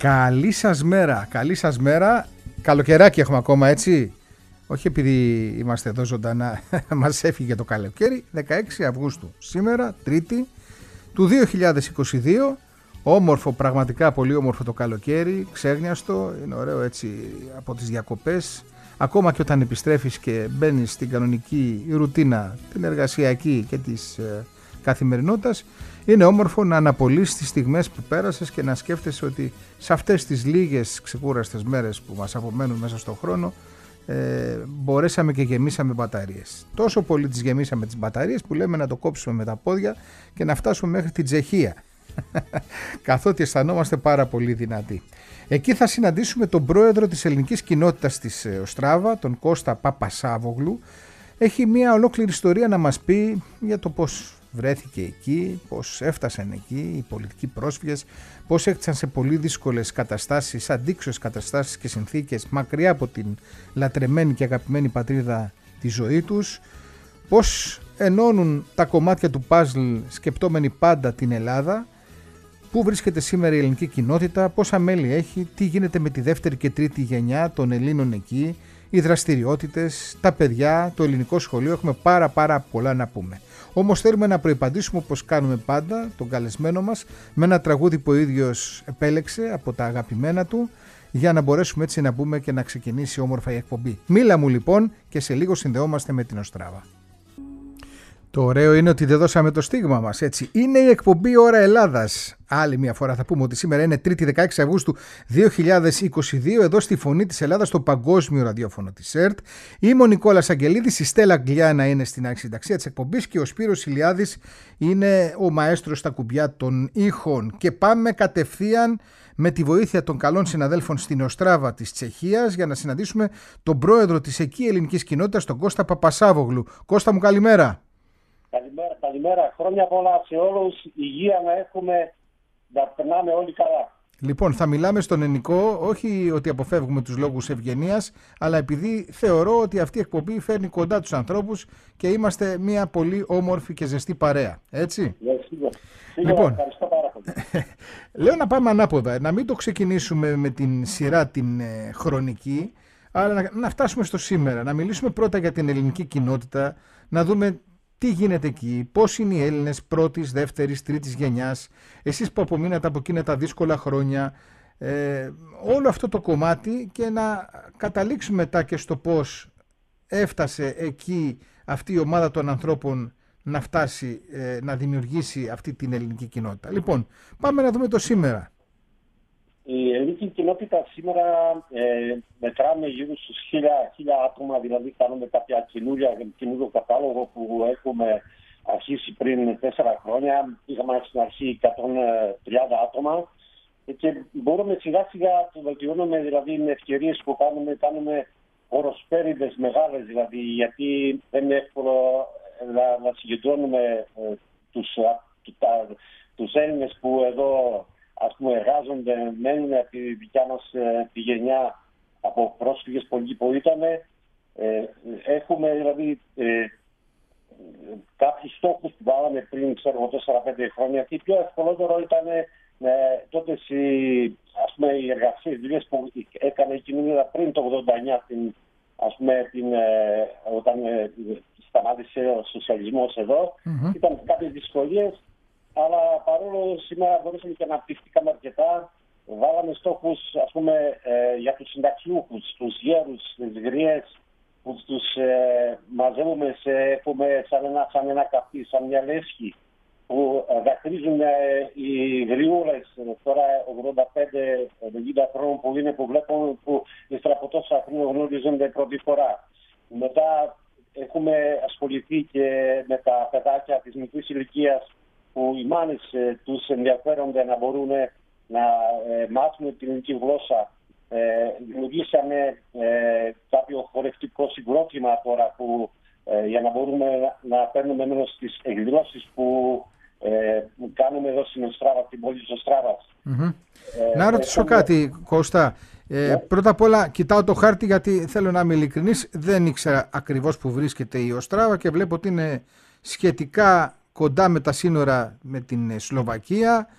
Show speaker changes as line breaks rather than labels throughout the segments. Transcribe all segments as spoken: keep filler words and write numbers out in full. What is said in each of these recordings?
Καλή σας μέρα, καλή σας μέρα. Καλοκαιράκι έχουμε ακόμα, έτσι. Όχι επειδή είμαστε εδώ ζωντανά, μας έφυγε το καλοκαίρι. δεκαέξι Αυγούστου, σήμερα, Τρίτη, του δύο χιλιάδες είκοσι δύο. Όμορφο, πραγματικά πολύ όμορφο το καλοκαίρι, ξέγνιαστο, είναι ωραίο έτσι από τις διακοπές. Ακόμα και όταν επιστρέφεις και μπαίνεις στην κανονική ρουτίνα, την εργασιακή και της ε, καθημερινότητας, είναι όμορφο να αναπολύσεις τις στιγμές που πέρασες και να σκέφτεσαι ότι σε αυτές τις λίγες ξεκούραστες μέρες που μας απομένουν μέσα στον χρόνο, ε, μπορέσαμε και γεμίσαμε μπαταρίες. Τόσο πολύ τις γεμίσαμε τις μπαταρίες που λέμε να το κόψουμε με τα πόδια και να φτάσουμε μέχρι την Τσεχία. Καθότι αισθανόμαστε πάρα πολύ δυνατοί. Εκεί θα συναντήσουμε τον πρόεδρο της ελληνικής κοινότητας της Οστράβα, τον Κώστα Παπασάβογλου. Έχει μια ολόκληρη ιστορία να μας πει για το πώς βρέθηκε εκεί, πώς έφτασαν εκεί οι πολιτικοί πρόσφυγες, πώς έκτισαν σε πολύ δύσκολες καταστάσεις, αντίξωες καταστάσεις και συνθήκες μακριά από την λατρεμένη και αγαπημένη πατρίδα τη ζωή τους, πώς ενώνουν τα κομμάτια του παζλ σκεπτόμενοι πάντα την Ελλάδα, πού βρίσκεται σήμερα η ελληνική κοινότητα, πόσα μέλη έχει, τι γίνεται με τη δεύτερη και τρίτη γενιά των Ελλήνων εκεί, οι δραστηριότητες, τα παιδιά, το ελληνικό σχολείο. Έχουμε πάρα πάρα πολλά να πούμε. Όμως θέλουμε να προϋπαντήσουμε, όπως κάνουμε πάντα, τον καλεσμένο μας με ένα τραγούδι που ο ίδιος επέλεξε από τα αγαπημένα του, για να μπορέσουμε έτσι να μπούμε και να ξεκινήσει όμορφα η εκπομπή. Μίλα μου λοιπόν, και σε λίγο συνδεόμαστε με την Οστράβα. Το ωραίο είναι ότι δεν δώσαμε το στίγμα μας, έτσι. Είναι η εκπομπή Ώρα Ελλάδας. Άλλη μια φορά θα πούμε ότι σήμερα είναι Τρίτη δεκαέξι Αυγούστου δύο χιλιάδες είκοσι δύο, εδώ στη Φωνή της Ελλάδας, στο παγκόσμιο ραδιόφωνο της ΕΡΤ. Είμαι ο Νικόλας Αγγελίδης, η Στέλλα Αγγλιάνα είναι στην αρχισυνταξία της εκπομπής και ο Σπύρος Ηλιάδης είναι ο μαέστρος στα κουμπιά των ήχων. Και πάμε κατευθείαν με τη βοήθεια των καλών συναδέλφων στην Οστράβα της Τσεχίας για να συναντήσουμε τον πρόεδρο της εκεί ελληνικής κοινότητας, τον Κώστα Παπασάβογλου. Κώστα μου, καλημέρα.
Καλημέρα, καλημέρα. Χρόνια πολλά σε όλους. Υγεία να έχουμε, να περνάμε όλοι καλά.
Λοιπόν, θα μιλάμε στον ελληνικό, όχι ότι αποφεύγουμε τους λόγους ευγενίας, αλλά επειδή θεωρώ ότι αυτή η εκπομπή φέρνει κοντά τους ανθρώπους και είμαστε μια πολύ όμορφη και ζεστή παρέα. Έτσι.
Ναι, σίγουρα.
Λοιπόν,
ευχαριστώ πάρα πολύ.
Λέω να πάμε ανάποδα, να μην το ξεκινήσουμε με την σειρά την ε, χρονική, αλλά να, να φτάσουμε στο σήμερα, να μιλήσουμε πρώτα για την ελληνική κοινότητα, να δούμε τι γίνεται εκεί, πώς είναι οι Έλληνες πρώτης, δεύτερης, τρίτης γενιάς, εσείς που απομείνατε από εκείνα τα δύσκολα χρόνια, ε, όλο αυτό το κομμάτι, και να καταλήξουμε μετά και στο πώς έφτασε εκεί αυτή η ομάδα των ανθρώπων να φτάσει, ε, να δημιουργήσει αυτή την ελληνική κοινότητα. Λοιπόν, πάμε να δούμε το σήμερα.
Η ελληνική κοινότητα σήμερα ε, μετράμε γύρω στους χίλια, χίλια άτομα, δηλαδή κάνουμε κάποια καινούριο κατάλογο που έχουμε αρχίσει πριν τέσσερα χρόνια. Είχαμε στην αρχή εκατόν τριάντα άτομα και μπορούμε σιγά σιγά το βελτιώνουμε, δηλαδή με ευκαιρίες που κάνουμε, κάνουμε οροσπέριδες μεγάλες, δηλαδή, γιατί δεν είναι εύκολο να, να συγκεντρώνουμε ε, τους, τα, τους Έλληνες που εδώ, ας πούμε, εργάζονται, μένουν από τη δικιά μας ε, τη γενιά, από πρόσφυγες πολλοί που ήταν. Ε, έχουμε δηλαδή ε, κάποιους στόχους που βάλαμε πριν, ξέρω, τέσσερα πέντε χρόνια, και πιο ευκολότερο ήταν ε, τότε οι, ας πούμε, οι εργασίες δουλειές που έκανε η κοινωνία πριν το ογδόντα εννιά, την, ας πούμε, την, ε, όταν ε, σταμάτησε ο σοσιαλισμός εδώ. Mm-hmm. Ήταν κάποιες δυσκολίες, αλλά παρόλο σήμερα μπορούσαμε και αναπτυχθήκαμε αρκετά. Βάλαμε στόχους, ας πούμε, ε, για τους συνταξιούχους, τους γέρους, τις γριές, που τους ε, μαζεύουμε σε, έχουμε σαν ένα, σαν ένα καφί, σαν μια λέσχη, που ε, δακρύζουν ε, οι γριούλες τώρα ογδόντα πέντε ενενήντα χρόνων που είναι, που βλέπουν, που ύστερα από τόσα χρόνια γνωρίζονται πρώτη φορά. Μετά έχουμε ασχοληθεί και με τα παιδάκια της μικρής ηλικίας, που οι μάνες ε, τους ενδιαφέρονται να μπορούν να ε, μάθουν την ελληνική γλώσσα. Ε, δημιουργήσαμε ε, κάποιο χορευτικό συγκρότημα τώρα που, ε, για να μπορούμε να, να παίρνουμε μέρος στις εκδηλώσεις που ε, κάνουμε εδώ στην Οστράβα, την πόλη της Οστράβας.
Mm-hmm. Ε, να ρωτήσω έχουμε... κάτι, Κώστα. Ε, yeah. Πρώτα απ' όλα κοιτάω το χάρτη, γιατί θέλω να είμαι ειλικρινής, δεν ήξερα ακριβώς που βρίσκεται η Οστράβα και βλέπω ότι είναι σχετικά κοντά με τα σύνορα με την Σλοβακία,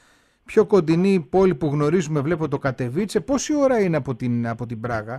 πιο κοντινή πόλη που γνωρίζουμε, βλέπω το Κατεβίτσε. Πόση ώρα είναι από την, από την Πράγα?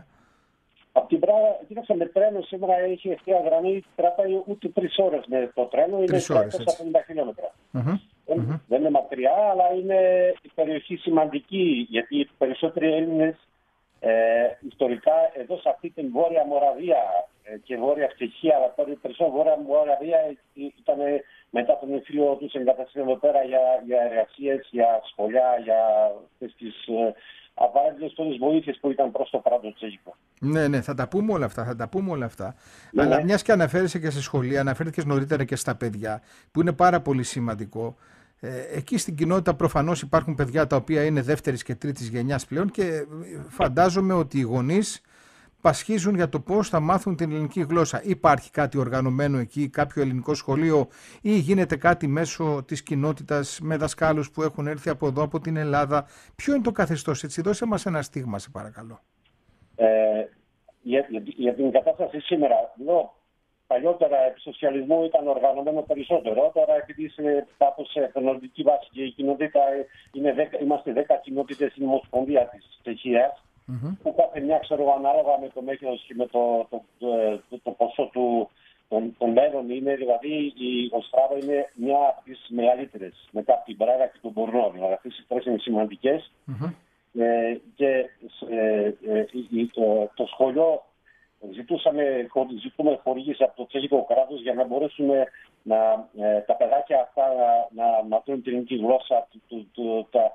Από την Πράγα, κοίταξε, με τρένο σήμερα έχει ευθεία γραμμή, κρατάει ούτε τρεις ώρες με το τρένο, είναι τριακόσια πενήντα χιλιόμετρα.
Mm-hmm.
Δεν,
Mm-hmm.
δεν είναι μακριά, αλλά είναι η περιοχή σημαντική, γιατί οι περισσότεροι Έλληνες ε, ιστορικά εδώ σε αυτή την Βόρεια Μοραβία ε, και Βόρεια Τσεχία, αλλά τώρα η περισσότερη Βόρεια Μοραβία ήταν μετά τον εμφύλιο τους εγκαταστήσεων εδώ πέρα για, για εργασίες, για σχολιά, για αυτές τις ε, απαραίτητες τόσες βοήθειες που ήταν προς το κράτος τσέχικο.
Ναι, ναι, θα τα πούμε όλα αυτά, θα τα πούμε όλα αυτά.
Ναι,
Αλλά
ναι.
μιας και αναφέρεσαι και σε σχολεία, αναφέρθηκες νωρίτερα και στα παιδιά, που είναι πάρα πολύ σημαντικό. Ε, εκεί στην κοινότητα προφανώς υπάρχουν παιδιά τα οποία είναι δεύτερης και τρίτης γενιάς πλέον και φαντάζομαι ότι οι γονείς πασχίζουν για το πώς θα μάθουν την ελληνική γλώσσα. Υπάρχει κάτι οργανωμένο εκεί, κάποιο ελληνικό σχολείο, ή γίνεται κάτι μέσω της κοινότητας με δασκάλους που έχουν έρθει από εδώ, από την Ελλάδα? Ποιο είναι το καθεστώς, έτσι? Δώσε μας ένα στίγμα, σε παρακαλώ.
Ε, για, για, για την κατάσταση σήμερα, εδώ παλιότερα επί σοσιαλισμού ήταν οργανωμένο περισσότερο. Τώρα, επειδή είσαι κάπως σε εθνοτική βάση και η κοινότητα είναι δέκα, είμαστε δέκα κοινότητες στην Ομοσπονδία της Τσεχίας, mm-hmm. που κάθε μια, ξέρω, ανάλογα με το μέγεθος και με το, το, το, το, το ποσό του, των, των μέρων είναι, δηλαδή η Οστράβα είναι μια από τις μεγαλύτερες μετά από την Πράγα και τον Μπορνό. Δηλαδή αυτές οι τρεις είναι σημαντικές. Mm-hmm. Ε, και ε, ε, το, το σχολείο ζητούσαμε, ζητούμε χορηγήσεις από το τσεχικό κράτος για να μπορέσουμε να, ε, τα παιδάκια αυτά να, να μαθαίνουν την ελληνική γλώσσα, το, το, τα,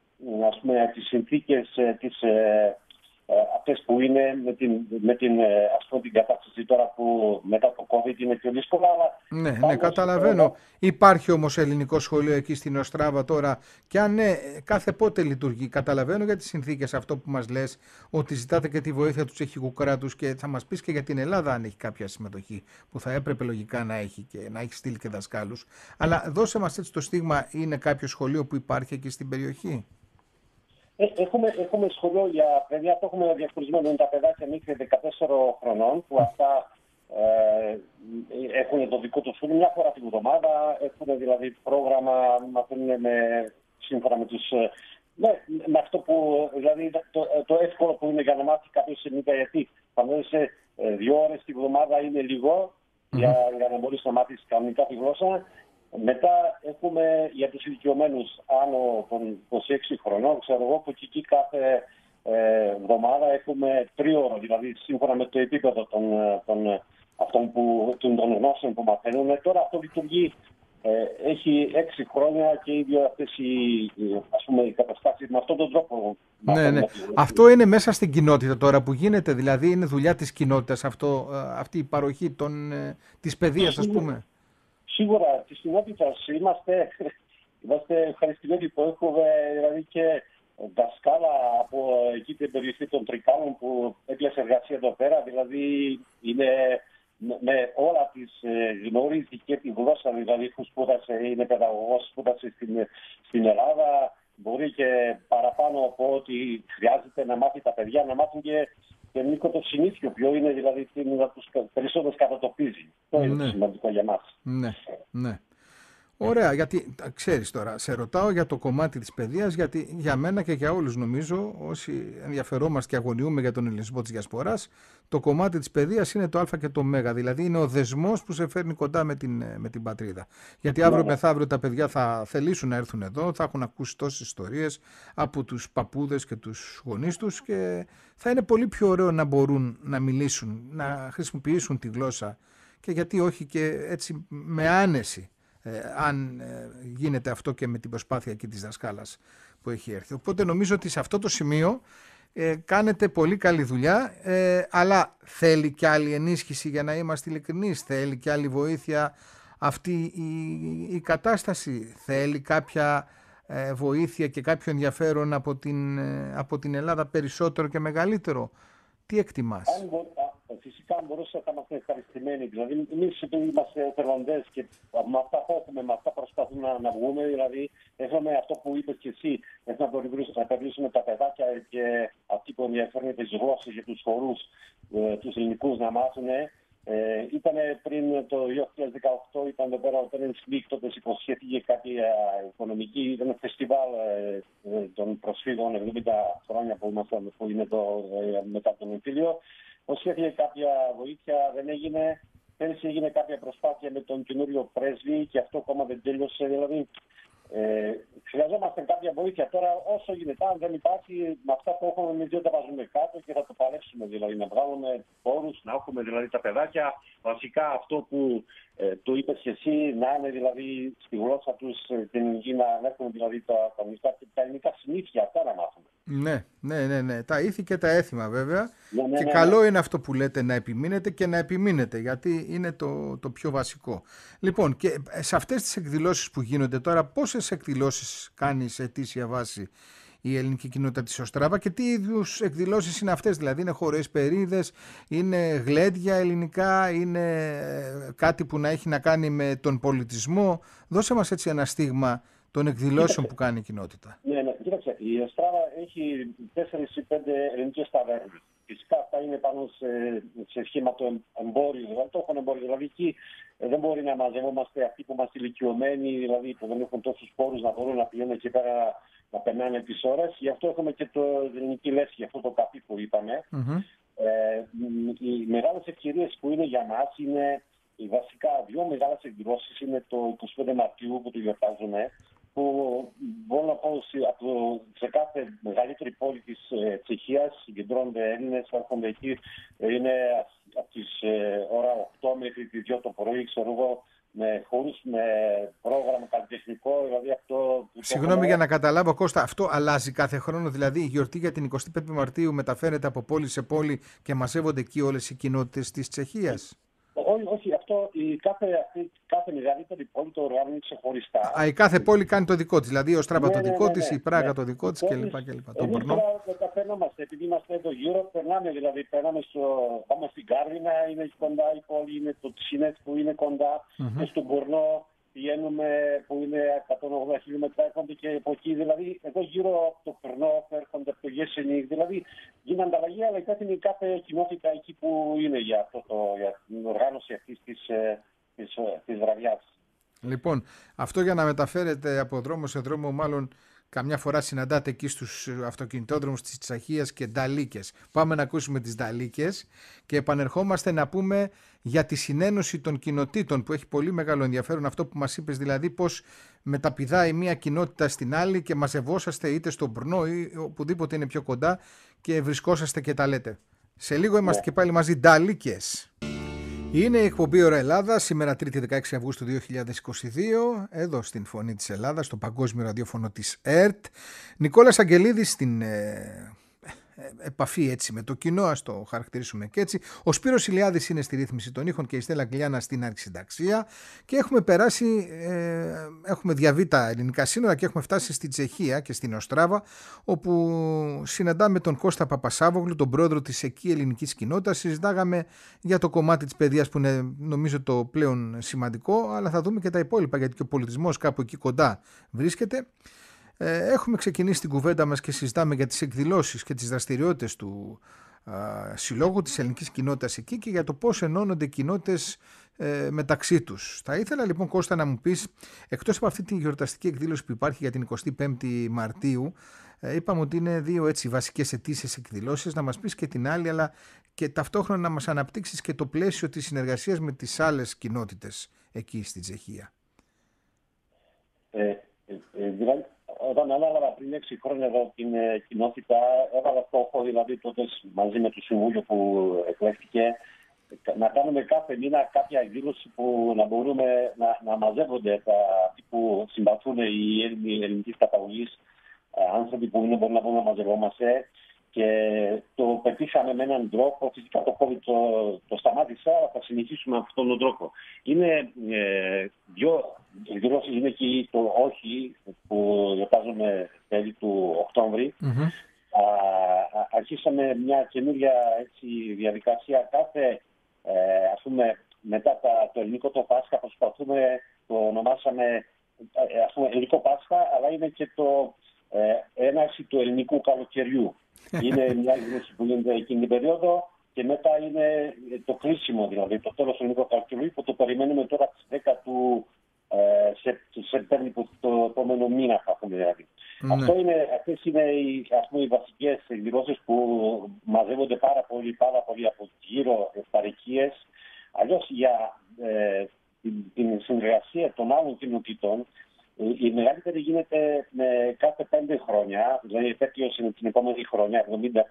ας πούμε, τις συνθήκες ε, τις, ε, ε, αυτές που είναι με την, με την, ε, ας πούμε, την κατάσταση τώρα που μετά το COVID είναι πιο δύσκολα. Αλλά
ναι, ναι, καταλαβαίνω. Το... Υπάρχει όμως ελληνικό σχολείο εκεί στην Οστράβα τώρα, και αν ναι, κάθε πότε λειτουργεί? Καταλαβαίνω για τις συνθήκες αυτό που μας λες, ότι ζητάτε και τη βοήθεια του τσεχικού κράτους, και θα μας πεις και για την Ελλάδα αν έχει κάποια συμμετοχή, που θα έπρεπε λογικά να έχει και να έχει στείλει και δασκάλους. Αλλά δώσε μας έτσι το στίγμα, είναι κάποιο σχολείο που υπάρχει εκεί στην περιοχή?
Έχουμε, έχουμε σχολείο για παιδιά, το έχουμε διαχωρισμένο, είναι τα παιδάκια μέχρι δεκατέσσερων χρονών, που αυτά ε, έχουν το δικό του σχολείο μια φορά την εβδομάδα, έχουν δηλαδή πρόγραμμα, μαθαίνουν με, σύμφωνα με τους... Ναι, με αυτό που, δηλαδή το, το εύκολο που είναι για να μάθει κάποιος σε νύχτα, γιατί φαντάζεσαι δύο ώρες την εβδομάδα είναι λίγο mm-hmm. για, για να μπορείς να μάθεις κανονικά τη γλώσσα. Μετά έχουμε για τους ηλικιωμένους άνω των είκοσι έξι χρονών, ξέρω εγώ, που εκεί κάθε ε, εβδομάδα έχουμε τρίωρο, δηλαδή σύμφωνα με το επίπεδο των, των, αυτών που, των, των γνώσεων που μαθαίνουν. Τώρα αυτό λειτουργεί, ε, έχει έξι χρόνια και οι δύο αυτές οι, ας πούμε, οι καταστάσεις με αυτόν τον τρόπο.
Ναι, ναι. Αυτό είναι μέσα στην κοινότητα τώρα που γίνεται, δηλαδή είναι δουλειά της κοινότητας αυτό, αυτή η παροχή των, της παιδείας, ας πούμε.
Σίγουρα της κοινότητας είμαστε, είμαστε ευχαριστημένοι που έχουμε δηλαδή και δασκάλα από εκεί την περιοχή των Τρικάλων που έπιασε εργασία εδώ πέρα, δηλαδή είναι με όλα τις γνωρίζει και τη γλώσσα, δηλαδή που σπούδασε, είναι παιδαγωγός, σπούδασε στην, στην Ελλάδα, μπορεί και παραπάνω από ότι χρειάζεται να μάθει τα παιδιά, να μάθουν και το ελληνικό το συνήθιο, ποιο είναι δηλαδή να τους περισσότερους κατατοπίζει. Αυτό είναι
ναι.
σημαντικό για μας.
Ναι, ναι. Ωραία, γιατί ξέρεις τώρα, σε ρωτάω για το κομμάτι της παιδείας, γιατί για μένα και για όλους νομίζω, όσοι ενδιαφερόμαστε και αγωνιούμε για τον ελληνισμό της διασποράς, το κομμάτι της παιδείας είναι το α και το ω, δηλαδή είναι ο δεσμός που σε φέρνει κοντά με την, με την πατρίδα. Γιατί αύριο μεθαύριο τα παιδιά θα θελήσουν να έρθουν εδώ, θα έχουν ακούσει τόσες ιστορίες από τους παππούδες και τους γονείς τους και θα είναι πολύ πιο ωραίο να μπορούν να μιλήσουν, να χρησιμοποιήσουν τη γλώσσα και γιατί όχι και έτσι με άνεση. Ε, αν ε, γίνεται αυτό και με την προσπάθεια εκεί της δασκάλας που έχει έρθει. Οπότε νομίζω ότι σε αυτό το σημείο ε, κάνετε πολύ καλή δουλειά, ε, αλλά θέλει και άλλη ενίσχυση, για να είμαστε ειλικρινείς, θέλει και άλλη βοήθεια αυτή η, η κατάσταση, θέλει κάποια ε, βοήθεια και κάποιο ενδιαφέρον από την, ε, από την Ελλάδα περισσότερο και μεγαλύτερο. Τι εκτιμάς?
Φυσικά μπορούσα να είμαστε ευχαριστημένοι. Δηλαδή, εμείς επειδή είμαστε εθελοντές και με αυτά που έχουμε, με αυτά προσπαθούμε να, να βγούμε, δηλαδή έχουμε αυτό που είπες και εσύ, έχουμε να περιορίσουμε τα παιδάκια και αυτοί που ενδιαφέρουν τις γλώσσες για τους χορούς, ε, τους ελληνικούς να μάθουν. Ε, ήταν πριν το δύο χιλιάδες δεκαοκτώ, ήταν εδώ πέρα ο Τέρενς Λίκ, τότε υποσχέθηκε κάποια οικονομική, ήταν φεστιβάλ ε, ε, των προσφύγων εβδομήντα χρόνια που, ήμασταν, που είναι εδώ ε, μετά τον εμφύλιο. Υποσχέθηκε κάποια βοήθεια, δεν έγινε. Πέρυσι έγινε κάποια προσπάθεια με τον καινούριο πρέσβη και αυτό ακόμα δεν τέλειωσε. Δηλαδή, ε, χρειαζόμαστε κάποια βοήθεια. Τώρα, όσο γίνεται, αν δεν υπάρχει, με αυτά που έχουμε εμείς δεν τα βάζουμε κάτω και θα το παλέψουμε. Δηλαδή, να βγάλουμε πόρους, να έχουμε δηλαδή τα παιδάκια. Βασικά αυτό που ε, το είπες και εσύ, να είναι δηλαδή στη γλώσσα τους την ελληνική, να έχουν δηλαδή τα, τα, τα, τα ελληνικά συνήθεια, αυτά να μάθουμε.
Ναι, ναι, ναι, ναι. Τα ήθη και τα έθιμα βέβαια.
Ναι, ναι,
και
ναι,
καλό
ναι.
είναι αυτό που λέτε, να επιμείνετε και να επιμείνετε, γιατί είναι το, το πιο βασικό. Λοιπόν, και σε αυτές τις εκδηλώσεις που γίνονται τώρα, πόσες εκδηλώσεις κάνει σε αιτήσια βάση η ελληνική κοινότητα της Οστράβα και τι είδους εκδηλώσεις είναι αυτές? Δηλαδή είναι χορές περίδες, είναι γλέντια ελληνικά, είναι κάτι που να έχει να κάνει με τον πολιτισμό? Δώσε μας έτσι ένα στίγμα των εκδηλώσεων που κάνει η κοινότητα.
Ναι, ναι, κοίταξε, η Οστράβα έχει τέσσερις ή πέντε ελληνικές ταβέρνες. Φυσικά αυτά είναι πάνω σε, σε σχήμα το εμπόριο, δηλαδή το έχουν εμπόριο. Δηλαδή εκεί δεν μπορεί να μαζευόμαστε αυτοί που είμαστε ηλικιωμένοι, δηλαδή που δεν έχουν τόσους πόρους να μπορούν να πηγαίνουν εκεί πέρα να περνάνε τις ώρες. Γι' αυτό έχουμε και το ελληνική λέσχη, αυτό το καπί που είπαμε. Mm-hmm. Ε, οι μεγάλες ευκαιρίες που είναι για μας είναι, οι βασικά δύο μεγάλες εκδηλώσεις είναι το εικοστή πέμπτη Μαρτίου που το γιορτάζουμε, που μπορώ να πω από, σε κάθε μεγαλύτερη πόλη της ε, Τσεχίας συγκεντρώνονται Έλληνες, έρχονται εκεί, είναι από τις ε, ώρα οκτώ μέχρι τις δύο το πρωί, ξέρω εγώ, με χώρους, με πρόγραμμα καλλιτεχνικό, δηλαδή αυτό...
Συγγνώμη έχουμε... για να καταλάβω, Κώστα, αυτό αλλάζει κάθε χρόνο, δηλαδή η γιορτή για την εικοστή πέμπτη Μαρτίου μεταφέρεται από πόλη σε πόλη και μαζεύονται εκεί όλες οι κοινότητες της Τσεχίας?
Όχι, όχι, αυτό η κάθε, κάθε μεγαλύτερη πόλη το οργανώνει ξεχωριστά.
Α, η κάθε πόλη κάνει το δικό της, δηλαδή η Οστράβα
ναι,
το δικό
ναι, ναι,
της,
ναι,
η Πράγα
ναι.
το δικό της κλπ. Τον
Εμείς τώρα τα περνόμαστε, επειδή είμαστε εδώ γύρω, περνάμε, δηλαδή περνάμε στο, πάμε στην Κάρβινα, είναι κοντά η πόλη, είναι το Τσίνετ που είναι κοντά, mm-hmm. και στον Μπορνό πηγαίνουμε που είναι εκατόν ογδόντα χιλιόμετρα, έρχονται και από εκεί, δηλαδή εδώ γύρω από το Περνό, έρχονται από το Γέσενικ, δηλαδή γίνονται ανταλλαγή, αλλά υπάρχει κάθε κοινότητα εκεί που είναι για, αυτό το, για την οργάνωση αυτής της, της, της βραδιάς.
Λοιπόν, αυτό για να μεταφέρετε από δρόμο σε δρόμο, μάλλον καμιά φορά συναντάτε εκεί στους αυτοκινητόδρομους της Τσαχίας και νταλίκες. Πάμε να ακούσουμε τις νταλίκες και επανερχόμαστε να πούμε για τη συνένωση των κοινοτήτων, που έχει πολύ μεγάλο ενδιαφέρον αυτό που μας είπες, δηλαδή πώς μεταπηδάει μία κοινότητα στην άλλη και μαζευόσαστε είτε στον Μπρνό ή οπουδήποτε είναι πιο κοντά και βρισκόσαστε και τα λέτε. Σε λίγο είμαστε yeah. και πάλι μαζί, νταλίκες. Είναι η εκπομπή Ώρα Ελλάδα, σήμερα Τρίτη δεκαέξι Αυγούστου δύο χιλιάδες είκοσι δύο, εδώ στην Φωνή της Ελλάδας, στο παγκόσμιο ραδιόφωνο της ΕΡΤ. Νικόλας Αγγελίδης στην ε, ε, επαφή έτσι με το κοινό, ας το χαρακτηρίσουμε και έτσι. Ο Σπύρος Ηλιάδης είναι στη ρύθμιση των ήχων και η Στέλλα Αγγλιάνα στην αρχισυνταξία. Και έχουμε περάσει, ε, έχουμε διαβεί τα ελληνικά σύνορα και έχουμε φτάσει στη Τσεχία και στην Οστράβα, όπου συναντάμε τον Κώστα Παπασάβογλου, τον πρόεδρο της εκεί ελληνικής κοινότητας. Συζητάγαμε για το κομμάτι της παιδείας που είναι νομίζω το πλέον σημαντικό, αλλά θα δούμε και τα υπόλοιπα, γιατί και ο πολιτισμός κάπου εκεί κοντά βρίσκεται. Έχουμε ξεκινήσει την κουβέντα μας και συζητάμε για τις εκδηλώσεις και τις δραστηριότητες του α, συλλόγου της ελληνικής κοινότητας εκεί και για το πώς ενώνονται οι κοινότητες ε, μεταξύ τους. Θα ήθελα λοιπόν, Κώστα, να μου πεις, εκτός από αυτή την γιορταστική εκδήλωση που υπάρχει για την εικοστή πέμπτη Μαρτίου, ε, είπαμε ότι είναι δύο έτσι βασικές αιτήσεις εκδηλώσεις, να μας πεις και την άλλη, αλλά και ταυτόχρονα να μας αναπτύξεις και το πλαίσιο της συνεργασίας με τις άλλες κοινότητες εκεί στην Τσεχία.
Ε, ε, ε, δηλαδή, όταν ανάλαβα πριν έξι χρόνια εδώ την ε, κοινότητα, έβαλα στόχο, δηλαδή τότε μαζί με το Συμβούλιο που εκλέχθηκε, να κάνουμε κάθε μήνα κάποια εκδήλωση που να μπορούμε να, να μαζεύονται τα που συμπαθούν οι ελληνικοί καταγωγή άνθρωποι που είναι, μπορούν να μπορούν να μαζευόμαστε. Και το πετύχαμε με έναν τρόπο, φυσικά το COVID το, το σταμάτησα, αλλά θα συνεχίσουμε με αυτόν τον τρόπο. Είναι ε, δύο εκδηλώσεις, είναι και το όχι που γιορτάζουμε τέλη του Οκτώβρη. Mm-hmm. Α, α, αρχίσαμε μια καινούργια έτσι, διαδικασία κάθε, ε, ας πούμε, μετά τα, το ελληνικό το Πάσχα προσπαθούμε, το ονομάσαμε ε, ας πούμε, ελληνικό Πάσχα, αλλά είναι και το ε, έναρξη του ελληνικού καλοκαιριού. Είναι μια εκδήλωση που γίνεται εκείνη την περίοδο και μετά είναι το κλείσιμο, δηλαδή το τέλος του ελληνικού καλοκαιριού, που το περιμένουμε τώρα τις δέκα του ε, Σεπτέμβρη, που το επόμενο μήνα θα έχουμε δηλαδή. Ναι. Αυτό είναι, αυτές είναι οι, ας πούμε, οι βασικές εκδηλώσεις που μαζεύονται πάρα πολύ, πάρα πολύ από γύρω παροικίες. Αλλιώς για ε, την, την συνεργασία των άλλων κοινοτήτων, η μεγαλύτερη γίνεται με κάθε πέντε χρόνια, δηλαδή η επέτειος είναι την επόμενη χρονιά,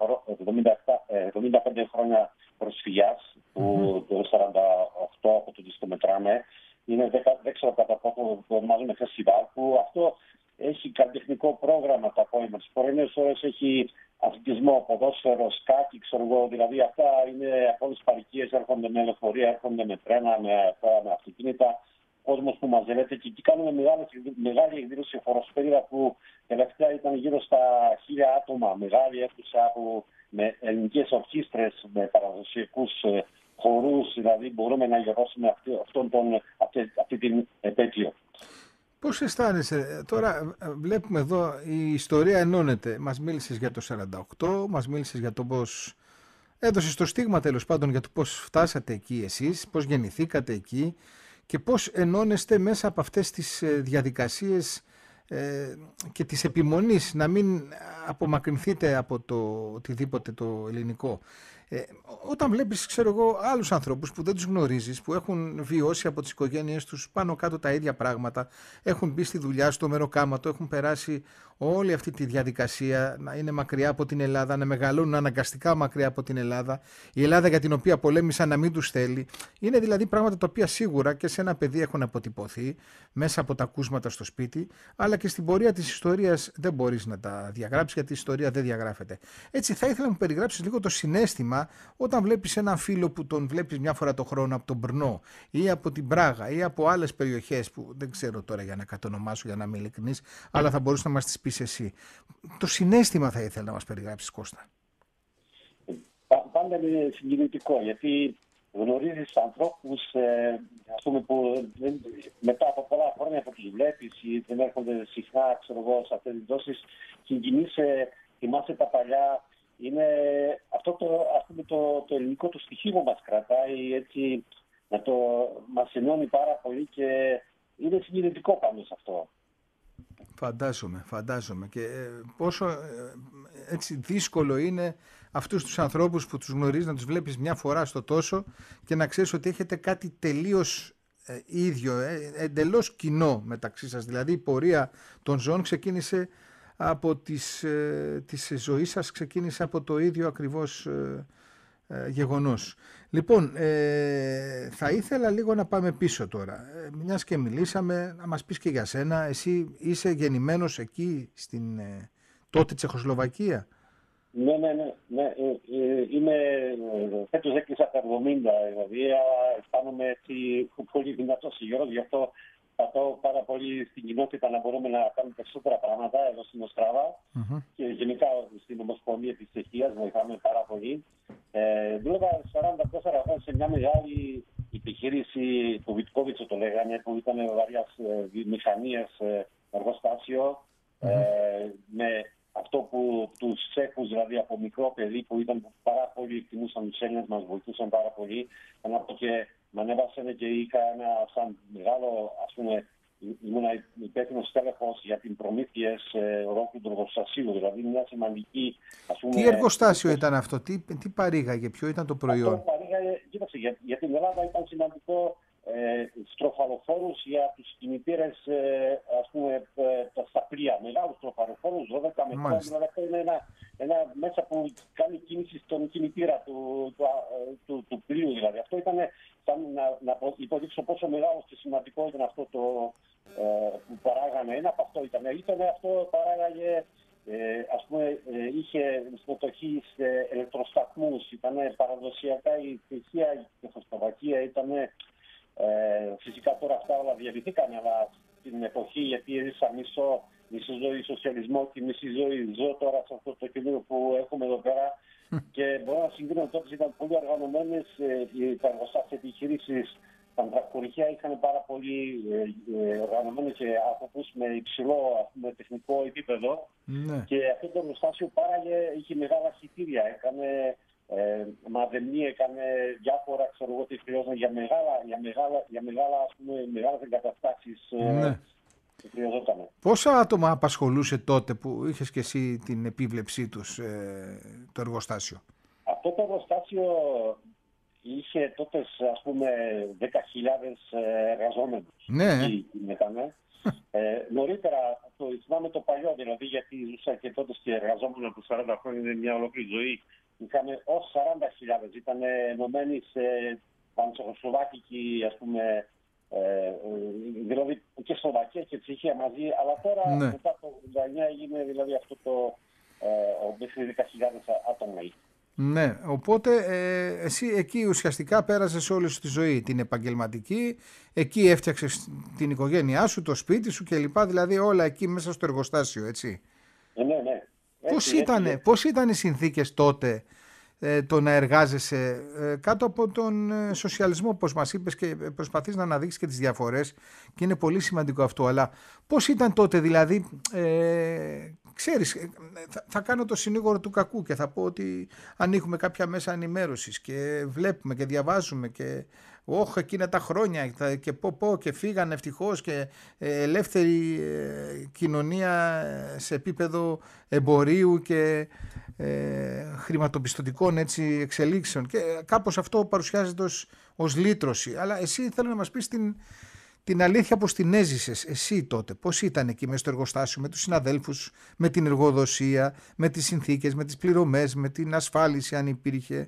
εβδομήντα πέντε χρόνια προσφυγιάς, που το σαράντα οκτώ από το δίσκο μετράμε. Είναι, δεν ξέρω κατά πόσο το ονομάζουμε φεστιβάλ, που αυτό έχει καλλιτεχνικό πρόγραμμα τα απόγευμα. Τις πρωινές ώρες έχει αθλητισμό, ποδόσφαιρο, σκάκι, ξέρω εγώ. Δηλαδή αυτά είναι από όλες τις παροικίες, έρχονται με λεωφορεία, έρχονται με τρένα, με, με αυτοκίνητα. Κόσμος που μαζεύεται και εκεί κάνουμε μεγάλη, μεγάλη εκδήλωση χοροσπέδιδα που τελευταία ήταν γύρω στα χίλια άτομα. Μεγάλη αίθουσα με ελληνικές ορχήστρες, με παραδοσιακούς χορούς, δηλαδή μπορούμε να γιορτάσουμε αυτή, αυτόν τον, αυτή, αυτή την επέτειο.
Πώς αισθάνεσαι, τώρα βλέπουμε εδώ η ιστορία ενώνεται. Μας μίλησες για το σαράντα οκτώ, μας μίλησες για το πώς έδωσες το στίγμα τέλος πάντων για το πώς φτάσατε εκεί εσείς, πώς γεννηθήκατε εκεί και πώς ενώνεστε μέσα από αυτές τις διαδικασίες ε, και της επιμονής να μην απομακρυνθείτε από το οτιδήποτε το ελληνικό. Ε, όταν βλέπεις, ξέρω εγώ, άλλους ανθρώπους που δεν τους γνωρίζεις, που έχουν βιώσει από τις οικογένειες τους πάνω κάτω τα ίδια πράγματα, έχουν μπει στη δουλειά, στο μεροκάματο, έχουν περάσει όλη αυτή τη διαδικασία να είναι μακριά από την Ελλάδα, να μεγαλώνουν αναγκαστικά μακριά από την Ελλάδα, η Ελλάδα για την οποία πολέμησαν να μην τους θέλει. Είναι δηλαδή πράγματα τα οποία σίγουρα και σε ένα παιδί έχουν αποτυπωθεί μέσα από τα ακούσματα στο σπίτι, αλλά και στην πορεία της ιστορίας δεν μπορείς να τα διαγράψεις, γιατί η ιστορία δεν διαγράφεται. Έτσι, θα ήθελα να μου περιγράψεις λίγο το συναίσθημα όταν βλέπεις έναν φίλο που τον βλέπεις μια φορά το χρόνο από τον Μπρνό ή από την Πράγα ή από άλλες περιοχές που δεν ξέρω τώρα για να κατονομάσω, για να είμαι ειλικρινής, αλλά θα μπορούσε να μας τις πεις εσύ. Το συναίσθημα θα ήθελα να μας περιγράψεις, Κώστα.
Πάντα είναι συγκινητικό, γιατί γνωρίζεις ανθρώπους ε, ας πούμε, που δεν, μετά από πολλά χρόνια που τους βλέπεις ή δεν έρχονται συχνά, ξέρω εγώ, σε αυτές τις δόσεις, συγκινείσαι, θυμάσαι τα παλιά. Είναι αυτό το, ας πούμε, το, το ελληνικό το στοιχείο που μας κρατάει, έτσι, να το, μας ενώνει πάρα πολύ και είναι συγκινητικό πάνω σε αυτό.
Φαντάζομαι, φαντάζομαι. Και ε, πόσο ε, έτσι δύσκολο είναι αυτούς τους ανθρώπους που τους γνωρίζεις να τους βλέπεις μια φορά στο τόσο και να ξέρεις ότι έχετε κάτι τελείως ε, ίδιο, ε, εντελώς κοινό μεταξύ σας. Δηλαδή η πορεία των ζώων ξεκίνησε από τις, ε, της ζωής σας, ξεκίνησε από το ίδιο ακριβώς ε, ε, γεγονός. Λοιπόν, ε, θα ήθελα λίγο να πάμε πίσω τώρα. Ε, μιας και μιλήσαμε, να μας πεις και για σένα. Εσύ είσαι γεννημένος εκεί στην ε, τότε Τσεχοσλοβακία.
Ναι, ναι, ναι. ναι. Ε, ε, είμαι, φέτος έκλεισα τα εβδομήντα, δηλαδή αισθάνομαι έτσι πολύ δυνατός υγιός, γι' αυτό πατώ πάρα πολύ στην κοινότητα να μπορούμε να κάνουμε περισσότερα πράγματα εδώ στην Οστράβα mm-hmm. και γενικά στην Ομοσπονδία της Τσεχίας βοηθάμε πάρα πολύ. Ε, δούλευα σαράντα τέσσερα χρόνια σε μια μεγάλη επιχείρηση του Βιτκόβιτσο, το λέγανε, που ήταν βαριάς μηχανίες εργοστάσιο mm-hmm. ε, με αυτό που τους Τσέχους, δηλαδή από μικρό παιδί που ήταν πάρα πολύ εκτιμούσαν τους Έλληνες, μας βοηθούσαν πάρα πολύ. Και με ανέβασαν και είχα ένα σαν μεγάλο, ας πούμε, ήμουν υπεύθυνος τέλεχος για την προμήθειες ολόκληρου του εργοστασίου, δηλαδή μια σημαντική, ας πούμε...
Τι εργοστάσιο ήταν αυτό, τι, τι παρήγαγε, ποιο ήταν το προϊόν?
Αυτό παρήγαγε, κοίταξε, για, για την Ελλάδα ήταν σημαντικό ε, στροφαλοφόρους για τους κινητήρες, ε, ας πούμε, ε, στα πλοία, μεγάλους στροφαλοφόρους, δώδεκα με δηλαδή αυτό είναι ένα, ένα μέσα που κάνει κίνηση στον κινητήρα του, του, του, του πλοίου, δηλαδή. Αυτό ήταν σαν να, να υποδείξω πόσο μεγάλο και σημαντικό ήταν αυτό το, ε, που παράγανε. Ένα από αυτό ήταν. Ήταν αυτό παράγαγε, ε, ας πούμε, ε, είχε συμμετοχή σε ηλεκτροσταθμούς, ήταν παραδοσιακά η Τσεχία, η Τσεχοσλοβακία, ήταν. Ε, φυσικά τώρα αυτά όλα διαλυθήκαν, αλλά στην εποχή, γιατί έζησα μισό, μισή ζωή σοσιαλισμό και μισή ζωή ζω τώρα σε αυτό το κοινό που έχουμε εδώ πέρα και μπορώ να συγκρίνω τότε ήταν πολύ οργανωμένες ε, οι εργοστάσιες επιχειρήσεις. Τα τρακτορυχεία είχαν πάρα πολύ ε, οργανωμένες και άνθρωπους με υψηλό με τεχνικό επίπεδο mm. και αυτό το εργοστάσιο πάραγε, είχε μεγάλα χιτήρια, έκανε Ε, μαζεμνή έκανε διάφορα, ξέρω εγώ τι χρειάζονταν για μεγάλα, για μεγάλα, για μεγάλα, ας πούμε, μεγάλες εγκαταστάσεις
Ναι.
ε, που χρειαζόταν.
Πόσα άτομα απασχολούσε τότε που είχες και εσύ την επίβλεψή τους ε, το εργοστάσιο?
Αυτό το εργοστάσιο είχε τότε, ας πούμε, δέκα χιλιάδες εργαζόμενους.
Ναι.
Ήτανε. Ε, νωρίτερα, το θυμάμαι το παλιό, δηλαδή, γιατί ζούσα και τότε και εργαζόμενο από σαράντα χρόνια, είναι μια ολόκληρη ζωή. Είχαμε ως σαράντα χιλιάδες, ήταν ενωμένοι σε πανσεροσλοβάκικη, ας πούμε, ε, δηλαδή και Σλοβακία και Τσεχία μαζί, αλλά τώρα
Ναι.
μετά το ογδόντα εννιά έγινε δηλαδή αυτό το ε, μέχρι δέκα χιλιάδες άτομα.
Ναι, οπότε ε, εσύ εκεί ουσιαστικά πέρασες όλη σου τη ζωή, την επαγγελματική, εκεί έφτιαξες την οικογένειά σου, το σπίτι σου κλπ. Δηλαδή όλα εκεί μέσα στο εργοστάσιο, έτσι.
Ε, ναι, ναι.
Πώς
Έτσι,
ήταν,
έτσι.
πώς ήταν οι συνθήκες τότε ε, το να εργάζεσαι ε, κάτω από τον ε, σοσιαλισμό, όπως μας είπες, και προσπαθείς να αναδείξεις και τις διαφορές και είναι πολύ σημαντικό αυτό, αλλά πώς ήταν τότε, δηλαδή, ε, ξέρεις, ε, θα, θα κάνω το συνήγορο του κακού και θα πω ότι ανοίγουμε κάποια μέσα ενημέρωσης και βλέπουμε και διαβάζουμε και όχι εκείνα τα χρόνια και πω πω και φύγανε ευτυχώς και ελεύθερη ε, κοινωνία σε επίπεδο εμπορίου και ε, χρηματοπιστωτικών, έτσι, εξελίξεων, και κάπως αυτό παρουσιάζεται ως, ως λύτρωση. Αλλά εσύ θέλω να μας πεις την, την αλήθεια, πώς την έζησες εσύ τότε, πώς ήταν εκεί μέσα στο εργοστάσιο με τους συναδέλφους, με την εργοδοσία, με τις συνθήκες, με τις πληρωμές, με την ασφάλιση αν υπήρχε.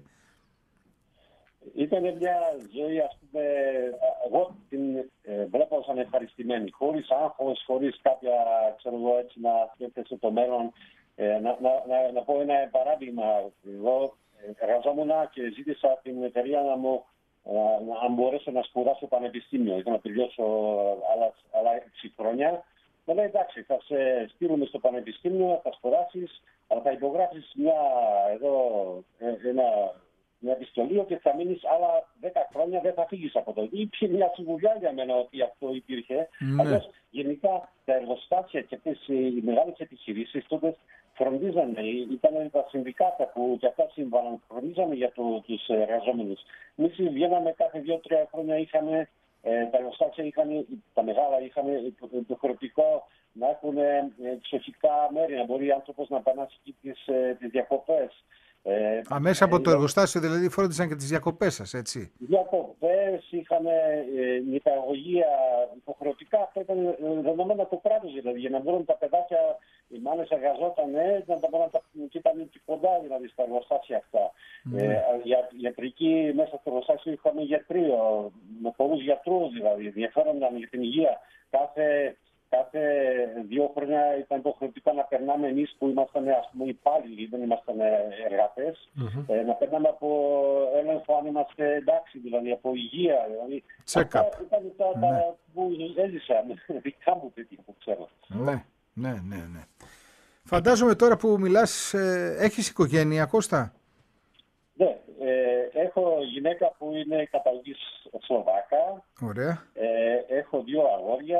Ήταν μια ζωή, ας πούμε, εγώ την ε, βλέπω σαν ευχαριστημένη, χωρίς άγχος, χωρίς κάποια, ξέρω εγώ, έτσι, να σκέφτεσαι το μέλλον. Ε, να, να, να, να πω ένα παράδειγμα. Εγώ εργαζόμουν και ζήτησα την εταιρεία να μου να μπορέσω να σπουδάσω πανεπιστήμιο. Είχα να τελειώσω άλλα, άλλα έξι χρόνια. Μου λέει, εντάξει, θα σε στείλουμε στο πανεπιστήμιο, θα σπουδάσεις, αλλά θα υπογράψεις μια, εδώ, ένα, μια επιστολή και θα μείνεις άλλα δέκα χρόνια, δεν θα φύγεις από το. Υπήρχε μια σιγουριά για μένα ότι αυτό υπήρχε.
Ναι.
Αλλιώς, γενικά τα εργοστάσια και αυτές οι μεγάλες επιχειρήσεις τότε φροντίζανε, ήταν τα συνδικάτα που και αυτά συμβάλλαν, φροντίζανε για το, τους εργαζόμενους. Εμείς βγαίναμε κάθε δύο-τρία χρόνια, είχαμε, ε, τα εργοστάσια είχαν, τα μεγάλα είχαν υποχρεωτικό να έχουν εξοχικά μέρη, να μπορεί ο άνθρωπος να περνάσει τις, τις διακοπές. Ε,
Αμέσα από
ε,
το εργοστάσιο δηλαδή φρόντισαν και τις διακοπές σας, έτσι.
Διακοπές, είχαν ε, νηπιαγωγεία υποχρεωτικά, αυτά ήταν δεδομένα από το κράτος, δηλαδή, για να μπορούν τα παιδάκια, οι μάνες εργαζόταν, να τα μπορούν να τα ήταν και κοντά, δηλαδή, στα εργοστάσια αυτά. Mm. Ε, για, ιατρική, μέσα στο εργοστάσιο είχαμε γιατρείο, με πολλούς γιατρούς, δηλαδή, ενδιαφέρονταν για την υγεία. Κάθε Κάθε δύο χρόνια ήταν υποχρεωτικά να περνάμε εμείς που ήμασταν, ας πούμε, υπάλληλοι, δεν ήμασταν εργατές, mm-hmm. ε, να περνάμε από έλεγχο αν είμαστε εντάξει, δηλαδή από υγεία. Δηλαδή, αυτά ήταν τα, ναι. τα που έζησα, δικά μου τέτοια που ξέρω.
Ναι, ναι, ναι, ναι. Φαντάζομαι τώρα που μιλάς, ε, έχεις οικογένεια, Κώστα?
Ναι, ε, έχω γυναίκα που είναι καταγωγής Σλοβάκα.
Ωραία.
Ε, έχω δύο αγόρια.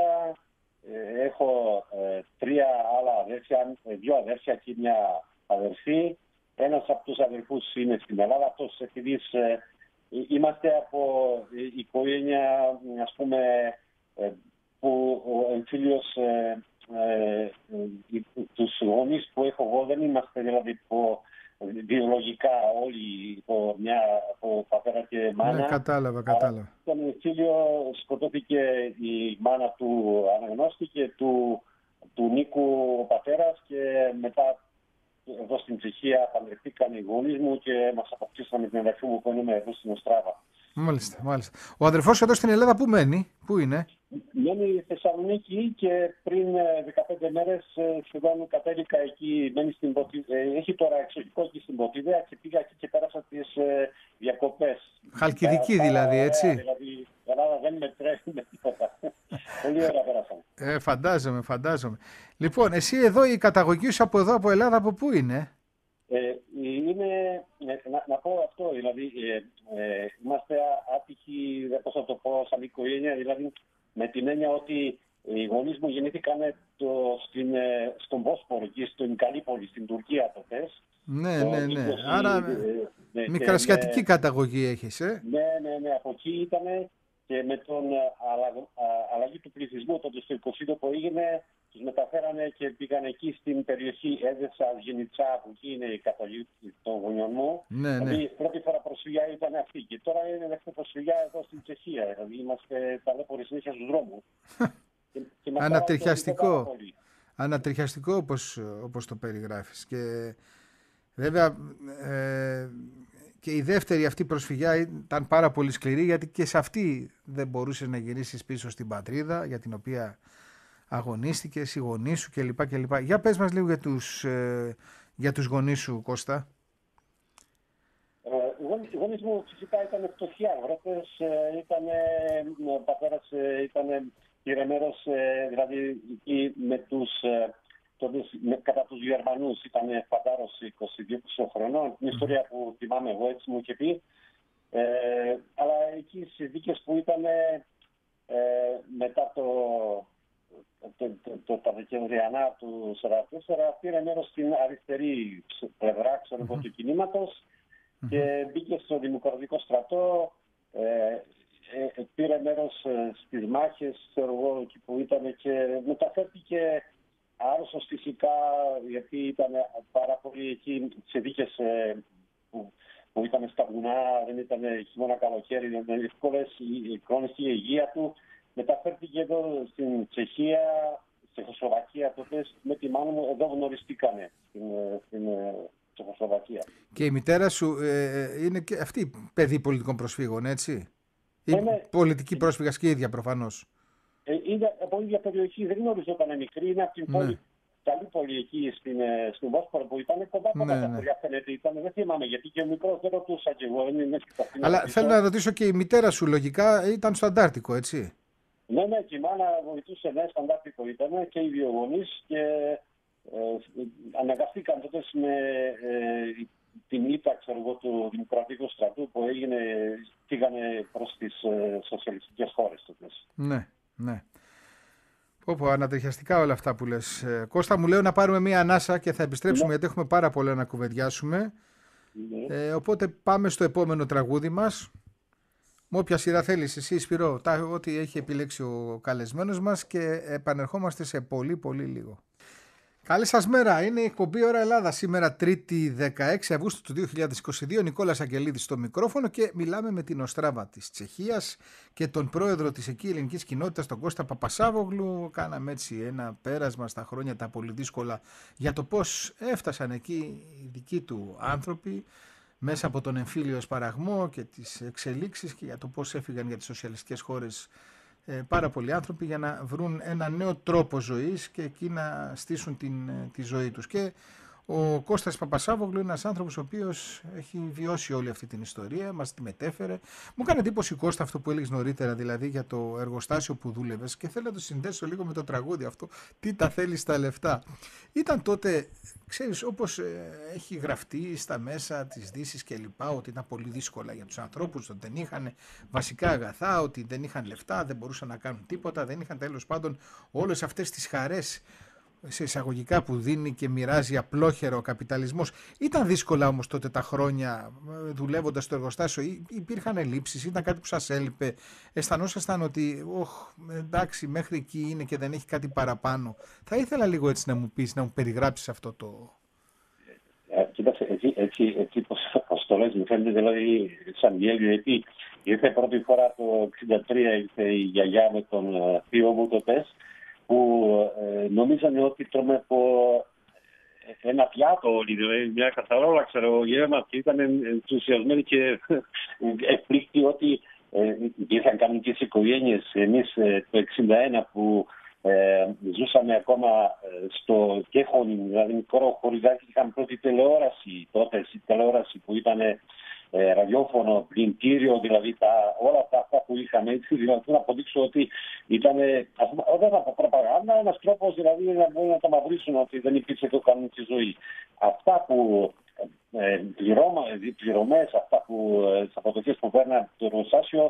Έχω ε, τρία άλλα αδέρφια, δύο αδέρφια και μια αδερφή. Ένας από τους αδερφούς είναι στην Ελλάδα. Αυτός επειδή ε, είμαστε από οικογένεια, ας πούμε, ε, που ο εμφύλιος, ε, ε, ε, τους γονείς που έχω εγώ δεν είμαστε δηλαδή που βιολογικά όλοι από μια από πατέρα και μάνα.
Ναι, κατάλαβα, κατάλαβα.
Στον εμφύλιο σκοτώθηκε η μάνα του, αναγνώστηκε του, του Νίκου ο πατέρας και μετά εδώ στην Τσεχία παντρευτήκαν οι γονείς μου και μας αποκτήσαμε την αδερφή μου που είναι εδώ στην Οστράβα.
Μάλιστα, μάλιστα. Ο αδερφός εδώ στην Ελλάδα πού μένει, πού είναι?
Μένει στη Θεσσαλονίκη και πριν δεκαπέντε μέρες σχεδόν κατέβηκα εκεί, μένει στην Ποτίδα, έχει τώρα εξοχικό εκεί στην Ποτίδα και πήγα εκεί και πέρασα τις διακοπές.
Χαλκιδική δηλαδή, έτσι.
Δηλαδή η Ελλάδα δεν με τρέχει με τίποτα. Πολύ ωραία πέρασαμε.
Ε, φαντάζομαι, φαντάζομαι. Λοιπόν, εσύ εδώ, η καταγωγή σου από εδώ, από Ελλάδα, από πού είναι?
Ε, είναι, να, να πω αυτό, δηλαδή ε, ε, είμαστε άτυχοι, πώς θα το πω, σαν οικογένεια, δηλαδή με την έννοια ότι οι γονείς μου γεννήθηκαν το, στην, στον Βόσπορο, εκεί στην Καλύπολη, στην Τουρκία τότε.
Ναι,
το
ναι, ναι.
είκοσι,
Άρα
ναι,
μικρασιατική
ναι,
καταγωγή έχεις, ε?
Ναι, ναι, ναι, από εκεί ήταν και με τον αλλα, αλλαγή του πληθυσμού τότε στο είκοσι που έγινε, τους μεταφέρανε και πήγαν εκεί στην περιοχή Έδεσα, Γενιτσά, που εκεί είναι η καταγωγή των γονιών μου.
Ναι, ναι.
Δηλαδή, πρώτη φορά προσφυγιά ήταν αυτή και τώρα είναι δεύτερη προσφυγιά εδώ στην Τσεχία. Δηλαδή, είμαστε ταλέποροι συνέχεια στους δρόμους. και, και
Ανατριχιαστικό. Ανατριχιαστικό όπως, όπως το περιγράφεις. Και βέβαια ε, και η δεύτερη αυτή προσφυγιά ήταν πάρα πολύ σκληρή, γιατί και σε αυτή δεν μπορούσες να γυρίσεις πίσω στην πατρίδα για την οποία αγωνίστηκες, οι γονείς σου κλπ. κλπ. Για πες μας λίγο για τους, ε, για τους γονείς σου, Κώστα.
Ε, οι γονείς μου φυσικά ήταν φτωχοί αγρότες, ήταν, ο πατέρας ήταν πυρεμέρος, δηλαδή εκεί με τους, τότε, με, κατά τους Γερμανούς, ήταν φαντάρος είκοσι δύο χρονών, την ιστορία που θυμάμαι εγώ, έτσι μου είχε πει. Ε, αλλά εκεί οι συνθήκες που ήταν ε, μετά το, το, το, το, τα Δεκεμβριανά του σαράντα τέσσερα, πήρε μέρος στην αριστερή πλευρά mm-hmm. του κινήματος mm-hmm. και μπήκε στο Δημοκρατικό στρατό, ε, ε, πήρε μέρος στις μάχες, ξέρω εγώ, εκεί που ήταν, και μεταφέρθηκε άρρωστος φυσικά, γιατί ήταν πάρα πολύ εκεί σε δίκες ε, που, που ήταν στα βουνά, δεν ήταν χειμώνα καλοκαίρι, δεν ήταν εύκολες, η κρόνηση η υγεία του. Μεταφέρθηκε εδώ στην Τσεχία, στη Τσεχοσλοβακία τότε, με τη μάνα μου, εδώ γνωριστήκανε στην, στην Τσεχοσλοβακία.
Και η μητέρα σου ε, είναι και αυτή παιδί πολιτικών προσφύγων, έτσι? Ή
ναι,
πολιτική πρόσφυγα και ίδια προφανώς.
Ε, είναι από ίδια περιοχή, δεν γνωριζόταν μικρή, είναι από την
ναι.
πόλη. Καλή πόλη εκεί στην, στην Βόσπορο που ήταν κοντά από
ναι,
τα
ναι.
χωριά, φαίνεται, ήταν, δεν θυμάμαι γιατί και ο μικρός δεν ρωτούσα και εγώ. Είναι
Αλλά θέλω να ρωτήσω, και η μητέρα σου λογικά ήταν στο Αντάρτικο, έτσι?
Ναι, ναι, και η μάνα βοηθούσε, ναι, στο Αντάρτικο ήταν και οι δύο γονείς και ε, αναγκαστήκαν τότε με ε, την ήττα, ξέρω εγώ, του Δημοκρατικού στρατού που έγινε, πήγανε προς τις ε, σοσιαλιστικές χώρες τότε.
Ναι, ναι. Πω, ανατριχιαστικά όλα αυτά που λες. Ε, Κώστα, μου λέω να πάρουμε μία ανάσα και θα επιστρέψουμε, ναι. γιατί έχουμε πάρα πολλά να κουβεντιάσουμε. Ναι. Ε, οπότε πάμε στο επόμενο τραγούδι μας. Με όποια σειρά θέλεις εσύ, Σπυρό, ό,τι έχει επιλέξει ο καλεσμένος μας, και επανερχόμαστε σε πολύ πολύ λίγο. Καλή σας μέρα, είναι η εκπομπή Ώρα Ελλάδα σήμερα Τρίτη δεκαέξι Αυγούστου του δύο χιλιάδες είκοσι δύο. Νικόλας Αγγελίδης στο μικρόφωνο και μιλάμε με την Οστράβα της Τσεχίας και τον πρόεδρο της εκεί ελληνικής κοινότητας, τον Κώστα Παπασάβογλου. Κάναμε έτσι ένα πέρασμα στα χρόνια τα πολύ δύσκολα για το πώς έφτασαν εκεί οι δικοί του άνθρωποι μέσα από τον εμφύλιο σπαραγμό και τις εξελίξεις, και για το πώς έφυγαν για τις σοσιαλιστικές χώρες Ε, πάρα πολλοί άνθρωποι για να βρουν ένα νέο τρόπο ζωής και εκεί να στήσουν την, τη ζωή τους. Και ο Κώστας Παπασάβογλου είναι ένας άνθρωπος ο οποίος έχει βιώσει όλη αυτή την ιστορία, μας τη μετέφερε. Μου έκανε εντύπωση, Κώστα, αυτό που έλεγες νωρίτερα, δηλαδή για το εργοστάσιο που δούλευες, και θέλω να το συνδέσω λίγο με το τραγούδι αυτό, τι τα θέλεις τα λεφτά. Ήταν τότε, ξέρεις, όπως ε, έχει γραφτεί στα μέσα της Δύσης και λοιπά, ότι ήταν πολύ δύσκολα για τους ανθρώπους, ότι δεν είχαν βασικά αγαθά, ότι δεν είχαν λεφτά, δεν μπορούσαν να κάνουν τίποτα, δεν είχαν τέλος πάντων όλες αυτές τις χαρές σε εισαγωγικά που δίνει και μοιράζει απλόχερο ο καπιταλισμός. Ήταν δύσκολα όμως τότε τα χρόνια δουλεύοντας στο εργοστάσιο? Υπήρχαν ελλείψεις, ήταν κάτι που σας έλειπε? Αισθανόσασταν ότι όχ, εντάξει, μέχρι εκεί είναι και δεν έχει κάτι παραπάνω? Θα ήθελα λίγο έτσι να μου πεις, να μου περιγράψεις αυτό το...
Ε, κοίταξε, έτσι, έτσι, έτσι πως το λες, μου φαίνεται δηλαδή σαν γέλιο, γιατί ήρθε πρώτη φορά το εξήντα τρία, ήρθε η γιαγιά με τον θείο μου τότε, που ε, νομίζανε ότι τρώμε από ένα πιάτο όλοι, δηλαδή μια καθαρόλα, ξέρω, γεύμα, και ήταν ενθουσιασμένοι και εκπλήκτοι ότι ε, υπήρχαν κανονικές οικογένειες. Εμείς ε, το εξήντα ένα που ε, ζούσαμε ακόμα στο Κέχονι, δηλαδή μικρό χωριδάκι, είχαμε πρώτη τηλεόραση τότε, η τηλεόραση που ήταν Ε, ραδιόφωνο, πλυντήριο, δηλαδή τα, όλα τα αυτά που είχαμε, έτσι, δηλαδή να αποδείξω ότι ήταν όταν από προπαγάνδα ένας τρόπος, δηλαδή να μπορούν να τα μαυρίσουν ότι δεν υπήρξε το κανονική ζωή. Αυτά που ε, πληρώμα, πληρωμές, αυτά που, ε, τις αποδοχές που παίρναν το εργοστάσιο,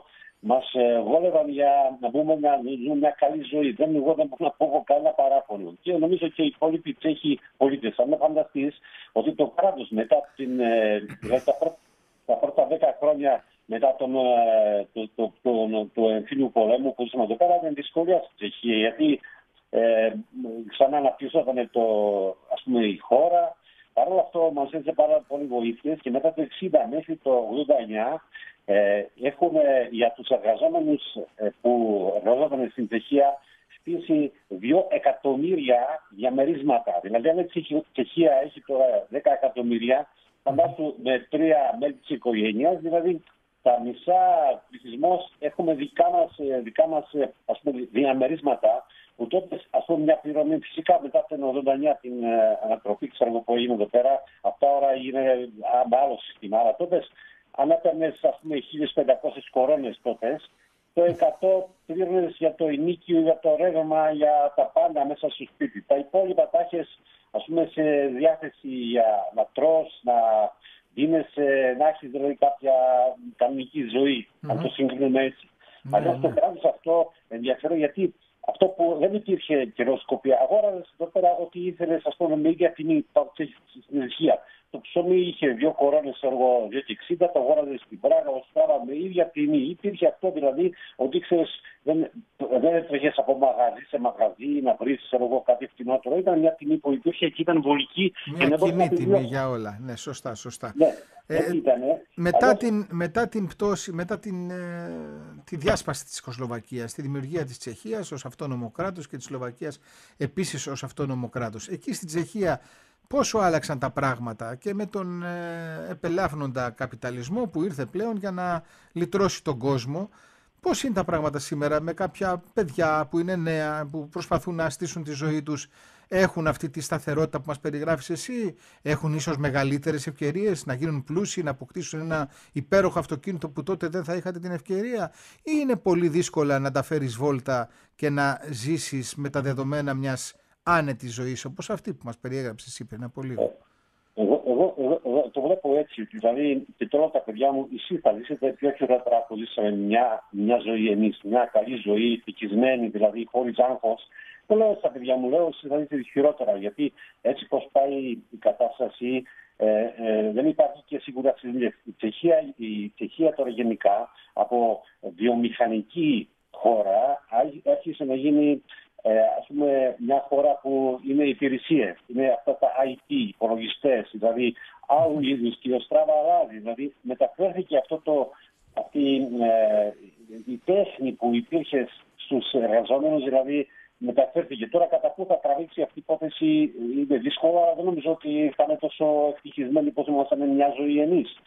μας ε, βόλευαν για να μπούμε να ζούμε μια καλή ζωή. Δεν, εγώ δεν μπορώ να πω κανένα παράπονο. Και νομίζω και οι υπόλοιποι Τσέχοι πολίτες. Αν φανταστείς ότι το κράτος μετά την, ε, τα, πρώτα, τα πρώτα δέκα χρόνια μετά τον ε, το, το, το, το, το εμφύλιο πολέμου που ζούμε εδώ πέρα, ήταν δυσκολία στην Τσεχία. Γιατί ε, ξανά αναπτύσσονταν το, ας πούμε, η χώρα. Παρ' όλα αυτό μας έδωσε πάρα πολύ βοήθειες και μετά το εξήντα μέχρι το ογδόντα εννιά ε, έχουμε για τους εργαζόμενους ε, που εργαζόταν στην Τσεχία στήσει δύο εκατομμύρια διαμερίσματα. Δηλαδή αν η Τσεχία έχει τώρα δέκα εκατομμύρια, φαντάσου με τρία μέλη της οικογένειας, δηλαδή τα μισά πληθυσμός έχουμε δικά μας, δικά μας ας πούμε, διαμερίσματα, που τότε ας πούμε μια πληρωμή φυσικά μετά το ογδόντα εννιά την ε, ανατροπή ξέρω που έγινε εδώ πέρα, αυτά ώρα είναι με άλλο σύστημα. Αλλά τότε αν έπαιρνες ας πούμε χίλιες πεντακόσιες κορώνες τότε, το εκατό πλήρωνες για το ενίκιο, για το ρεύμα, για τα πάντα μέσα στο σπίτι. Τα υπόλοιπα τα έχεις ας πούμε σε διάθεση για να τρως, να δίνεις, να έχεις δηλαδή κάποια κανονική ζωή, mm-hmm. αν το συγκρίνουμε έτσι. Mm-hmm. Αλλιώς το κράτος αυτό ενδιαφέρον γιατί αυτό που δεν υπήρχε καιρόσκοπια, αγόραζες εδώ πέρα ό,τι ήθελες, ας πούμε, με ίδια τιμή στην Ελχία. Το ψωμί είχε δύο κορώνες, εγώ, δύο και εξήντα, το αγόραζες στην Πράγα, ο Στράβα με ίδια τιμή. Υπήρχε αυτό δηλαδή, ότι ξέρεις, δεν, δεν έτρεχες από μαγαζί σε μαγαζί να βρεις, εγώ, κάτι φτηνότερο. Ήταν μια τιμή που υπήρχε και ήταν βολική.
Μια κοινή τιμή για όλα. Ναι, σωστά, σωστά.
Ναι.
Ε, ήτανε, μετά, αλλά... την, μετά την πτώση, μετά την, ε, τη διάσπαση της Τσεχοσλοβακίας, τη δημιουργία της Τσεχίας ως αυτόνομο κράτος και της Σλοβακίας επίσης ως αυτόνομο κράτος. Εκεί στην Τσεχία πόσο άλλαξαν τα πράγματα και με τον ε, επελάφνοντα καπιταλισμό που ήρθε πλέον για να λυτρώσει τον κόσμο. Πώς είναι τα πράγματα σήμερα με κάποια παιδιά που είναι νέα, που προσπαθούν να στήσουν τη ζωή τους, έχουν αυτή τη σταθερότητα που μας περιγράφεις εσύ, έχουν ίσως μεγαλύτερες ευκαιρίες να γίνουν πλούσιοι, να αποκτήσουν ένα υπέροχο αυτοκίνητο που τότε δεν θα είχατε την ευκαιρία, ή είναι πολύ δύσκολα να τα φέρεις βόλτα και να ζήσεις με τα δεδομένα μιας άνετης ζωής όπως αυτή που μας περιέγραψες εσύ πριν από λίγο?
Εγώ, εγώ, εγώ, εγώ το βλέπω έτσι, δηλαδή και τώρα τα παιδιά μου, εσύ θα ζήσετε πιο χειρότερα που ζήσαμε μια, μια ζωή εμείς, μια καλή ζωή, ευτυχισμένη, δηλαδή χωρίς άγχος. Το λέω στα παιδιά μου, λέω εσύ θα ζήσετε χειρότερα, γιατί έτσι πως πάει η κατάσταση, ε, ε, δεν υπάρχει και σίγουρα η Τσεχία, η Τσεχία τώρα γενικά από βιομηχανική χώρα άρχισε να γίνει Ε, ας πούμε μια χώρα που είναι υπηρεσίες, είναι αυτά τα άι τι, υπολογιστές, δηλαδή άλλου είδους και ο Στράβα αλλάζει, δηλαδή μεταφέρθηκε αυτό το, αυτή ε, η τέχνη που υπήρχε στους εργαζόμενους, δηλαδή μεταφέρθηκε. Τώρα κατά πού θα τραβήξει αυτή η υπόθεση είναι δύσκολο, αλλά δεν νομίζω ότι θα είναι τόσο ευτυχισμένοι πως ήμασταν μια ζωή εμείς.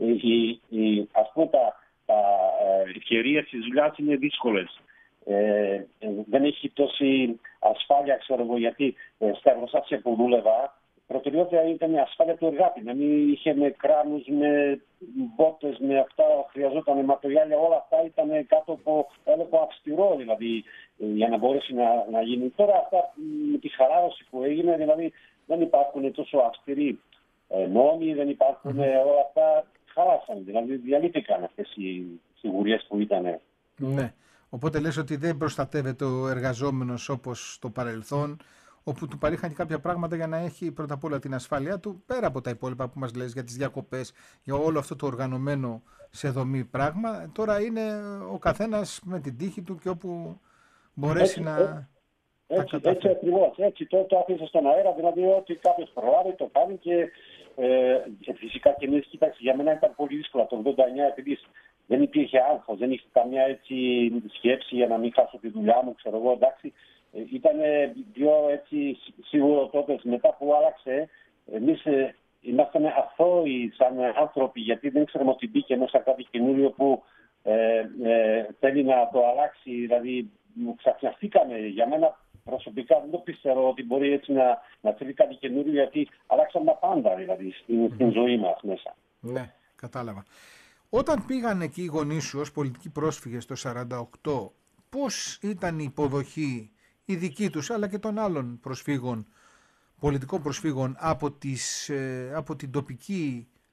Ε, ας πούμε τα, τα ε, ευκαιρίες της δουλειάς είναι δύσκολες. Ε, δεν έχει τόση ασφάλεια, ξέρω εγώ, γιατί ε, στα εργοστάσια που δούλευα, προτεραιότητα ήταν η ασφάλεια του εργάτη. Να μην είχε με κράνους, με μπότες, με αυτά, χρειαζόταν ματοριάλια, όλα αυτά ήταν κάτω από έλεγχο αυστηρό, δηλαδή, ε, για να μπορέσει να, να γίνει. Τώρα αυτά με τη χαλάρωση που έγινε, δηλαδή δεν υπάρχουν τόσο αυστηροί ε, νόμοι, δεν υπάρχουν ε, όλα αυτά, χάλασαν, δηλαδή διαλύθηκαν αυτές οι σιγουρίες που ήταν.
Ναι. Οπότε λες ότι δεν προστατεύεται ο εργαζόμενος όπως στο παρελθόν, όπου του παρήχαν και κάποια πράγματα για να έχει πρώτα απ' όλα την ασφάλειά του, πέρα από τα υπόλοιπα που μας λες για τις διακοπές, για όλο αυτό το οργανωμένο σε δομή πράγμα. Τώρα είναι ο καθένας με την τύχη του και όπου μπορέσει έτσι, να...
Έτσι, έτσι, έτσι ακριβώς, έτσι το, το αφήσει στον αέρα, δηλαδή ότι κάποιος προλάβει, το κάνει και ε, φυσικά και εμείς, κοίταξε, για μένα ήταν πολύ δύσκολο το ογδόντα εννιά, επειδή δεν υπήρχε άγχος, δεν είχε καμιά έτσι σκέψη για να μην χάσω τη δουλειά μου, ξέρω εγώ, εντάξει. Ε, ήταν πιο έτσι σίγουρο τότε, μετά που άλλαξε, εμείς ε, ήμασταν αθώοι σαν άνθρωποι, γιατί δεν ξέρουμε ότι μπήκε μέσα κάτι καινούριο που ε, ε, θέλει να το αλλάξει, δηλαδή ξαφνιαστήκαμε. Για μένα προσωπικά δεν το πιστεύω ότι μπορεί έτσι να, να θέλει κάτι καινούριο, γιατί αλλάξαμε τα πάντα δηλαδή στην, στην ζωή μας μέσα.
Ναι, κατάλαβα. Όταν πήγαν εκεί οι γονείς σου ως πολιτικοί πρόσφυγες το σαράντα οκτώ, πώς ήταν η υποδοχή η δική τους αλλά και των άλλων προσφύγων, πολιτικών προσφύγων από, τις, από την τοπική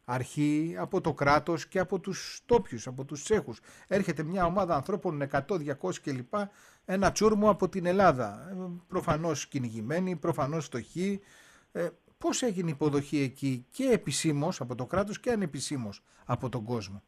αρχή από το κράτος και από τους τόπιους, από τους Τσέχους. Έρχεται μια ομάδα ανθρώπων εκατό, διακόσια κλπ. Ένα τσούρμο από την Ελλάδα. Προφανώς κυνηγημένοι, προφανώς φτωχοί. Ε, πώς έγινε η υποδοχή εκεί και επισήμως από το κράτος και ανεπισήμως από τον κόσμο?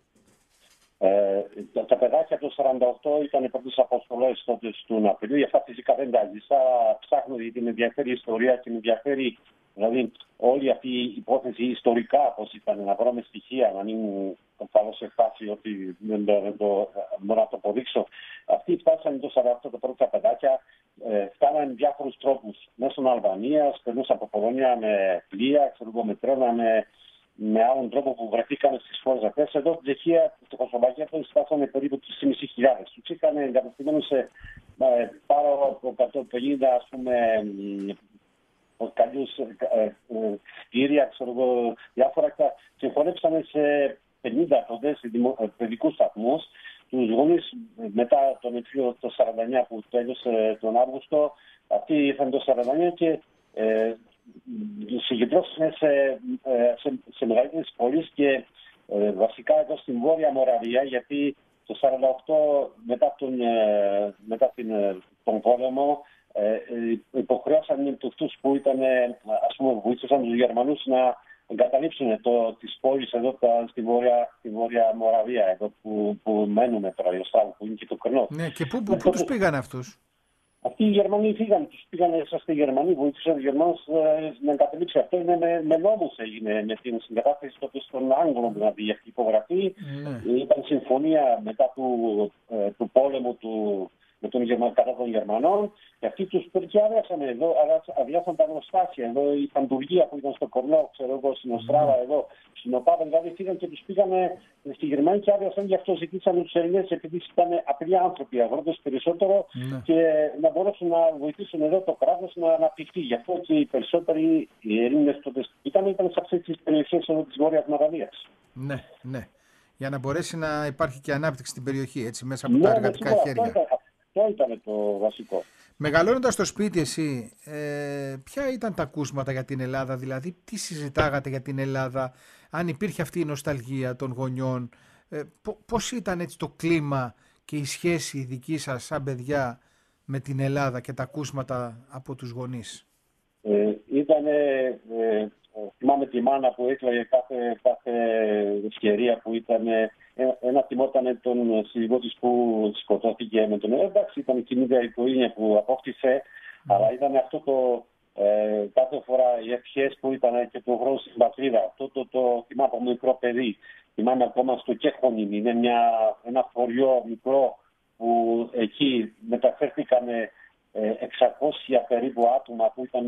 Ε, τα, τα παιδάκια του σαράντα οκτώ ήταν οι πρώτες αποστολές τότε στον Απρίλιο. Γι' αυτά φυσικά δεν τα ζήσα. Ψάχνω γιατί με ενδιαφέρει η ιστορία και με ενδιαφέρει δηλαδή όλη αυτή η υπόθεση ιστορικά πώς ήταν, να βρούμε στοιχεία, να μην το βάλω σε φάση ότι δεν, δεν, δεν το, μπορώ να το αποδείξω. Αυτοί φτάσανε το σαράντα οκτώ τα πρώτα παιδάκια, ε, φτάνανε με διάφορους τρόπους. Μέσω Αλβανίας, περνούσαν από Πολωνία με πλοία, ξέρω εγώ, με τρένα, με, με άλλον τρόπο που βρεθήκαν στις χώρες αυτές. Εδώ στην Τσεχία, στη Τσεχοσλοβακία, φτάσανε περίπου τρεις χιλιάδες πεντακόσιους. Τους είχαν εγκαταστημένους σε ε, πάρα από εκατόν πενήντα, ας πούμε, καλούς κτίρια, ξέρω εγώ, διάφορα. Συγχωνέψανε σε πενήντα τότε σε παιδικούς σταθμούς. Τους γονείς μετά τον εμφύλιο το σαράντα εννιά που τέλειωσε τον Αύγουστο, αυτοί ήρθαν το σαράντα εννιά και ε, συγκεντρώθηκαν σε, σε, σε μεγαλύτερες πόλεις και ε, βασικά εδώ στην Βόρεια Μοραβία, γιατί το σαράντα οκτώ μετά τον, ε, μετά την, τον πόλεμο ε, υποχρέωσαν αυτούς που ήταν, ας πούμε, βοήθησαν τους Γερμανούς να εγκαταλείψουν το, τις πόλεις εδώ στη Βόρεια, στη Βόρεια Μοραβία, εδώ που, που μένουμε τώρα, Ιωστάβου, που είναι και το Κρνό.
Ναι, και πού, πού, πού τους πήγαν αυτούς?
Αυτοί οι Γερμανοί φύγαν, τους πήγαν μέσα στη Γερμανία, βοήθησαν τους Γερμανούς ε, να εγκαταλείψουν. Αυτό είναι με, με νόμους έγινε, με την συγκατάθεση τότε στον Άγγλο, δηλαδή αυτή η υπογραφή. Mm. Ήταν συμφωνία μετά του, ε, του πόλεμου του, με τον Γερμα, κατά των Γερμανών και αυτοί τους και αδειάσαν εδώ, αδειάσαν τα γνωστάσια. Εδώ η Παντουργία που ήταν στο Κορνό, ξέρω εγώ, στην Οστράβα, mm. εδώ, στην Οπάδα, δηλαδή φύγαν και τους πήγανε στη Γερμανία και άδειασαν, γι' αυτό ζητήσαν τους Ελληνές, επειδή ήταν απλοί άνθρωποι, αγρότες περισσότερο, mm. και να μπορέσουν να βοηθήσουν εδώ το κράτος να αναπτυχθεί. Γι' αυτό και οι περισσότεροι οι Έλληνες τότε ήταν, ήταν σε αυτές τις περιοχές εδώ της Βόρειας Μοραβίας.
Ναι, ναι. Για να μπορέσει να υπάρχει και ανάπτυξη στην περιοχή, έτσι, μέσα από ναι, τα εργατικά ναι, χέρια.
Αυτό ήταν το βασικό.
Μεγαλώνοντας στο σπίτι εσύ, ε, ποια ήταν τα ακούσματα για την Ελλάδα, δηλαδή τι συζητάγατε για την Ελλάδα, αν υπήρχε αυτή η νοσταλγία των γονιών, ε, πώς ήταν έτσι το κλίμα και η σχέση δική σας σαν παιδιά με την Ελλάδα και τα ακούσματα από τους γονείς?
Ε, ήταν, ε, θυμάμαι τη μάνα που έκλαιγε κάθε, κάθε ευκαιρία που ήταν. Ένα θυμόταν τον σύζυγό της που σκοτώθηκε με τον εντάξει, ήταν η ίδια οικογένεια που απόκτησε, mm. αλλά ήταν αυτό το ε, κάθε φορά οι ευχές που ήταν και το χρόνο στην πατρίδα. Αυτό το, το, το θυμάμαι από μικρό παιδί. Θυμάμαι ακόμα στο Κέχονιν, είναι μια, ένα χωριό μικρό που εκεί μεταφέρθηκαν ε, εξακόσια περίπου άτομα που ήταν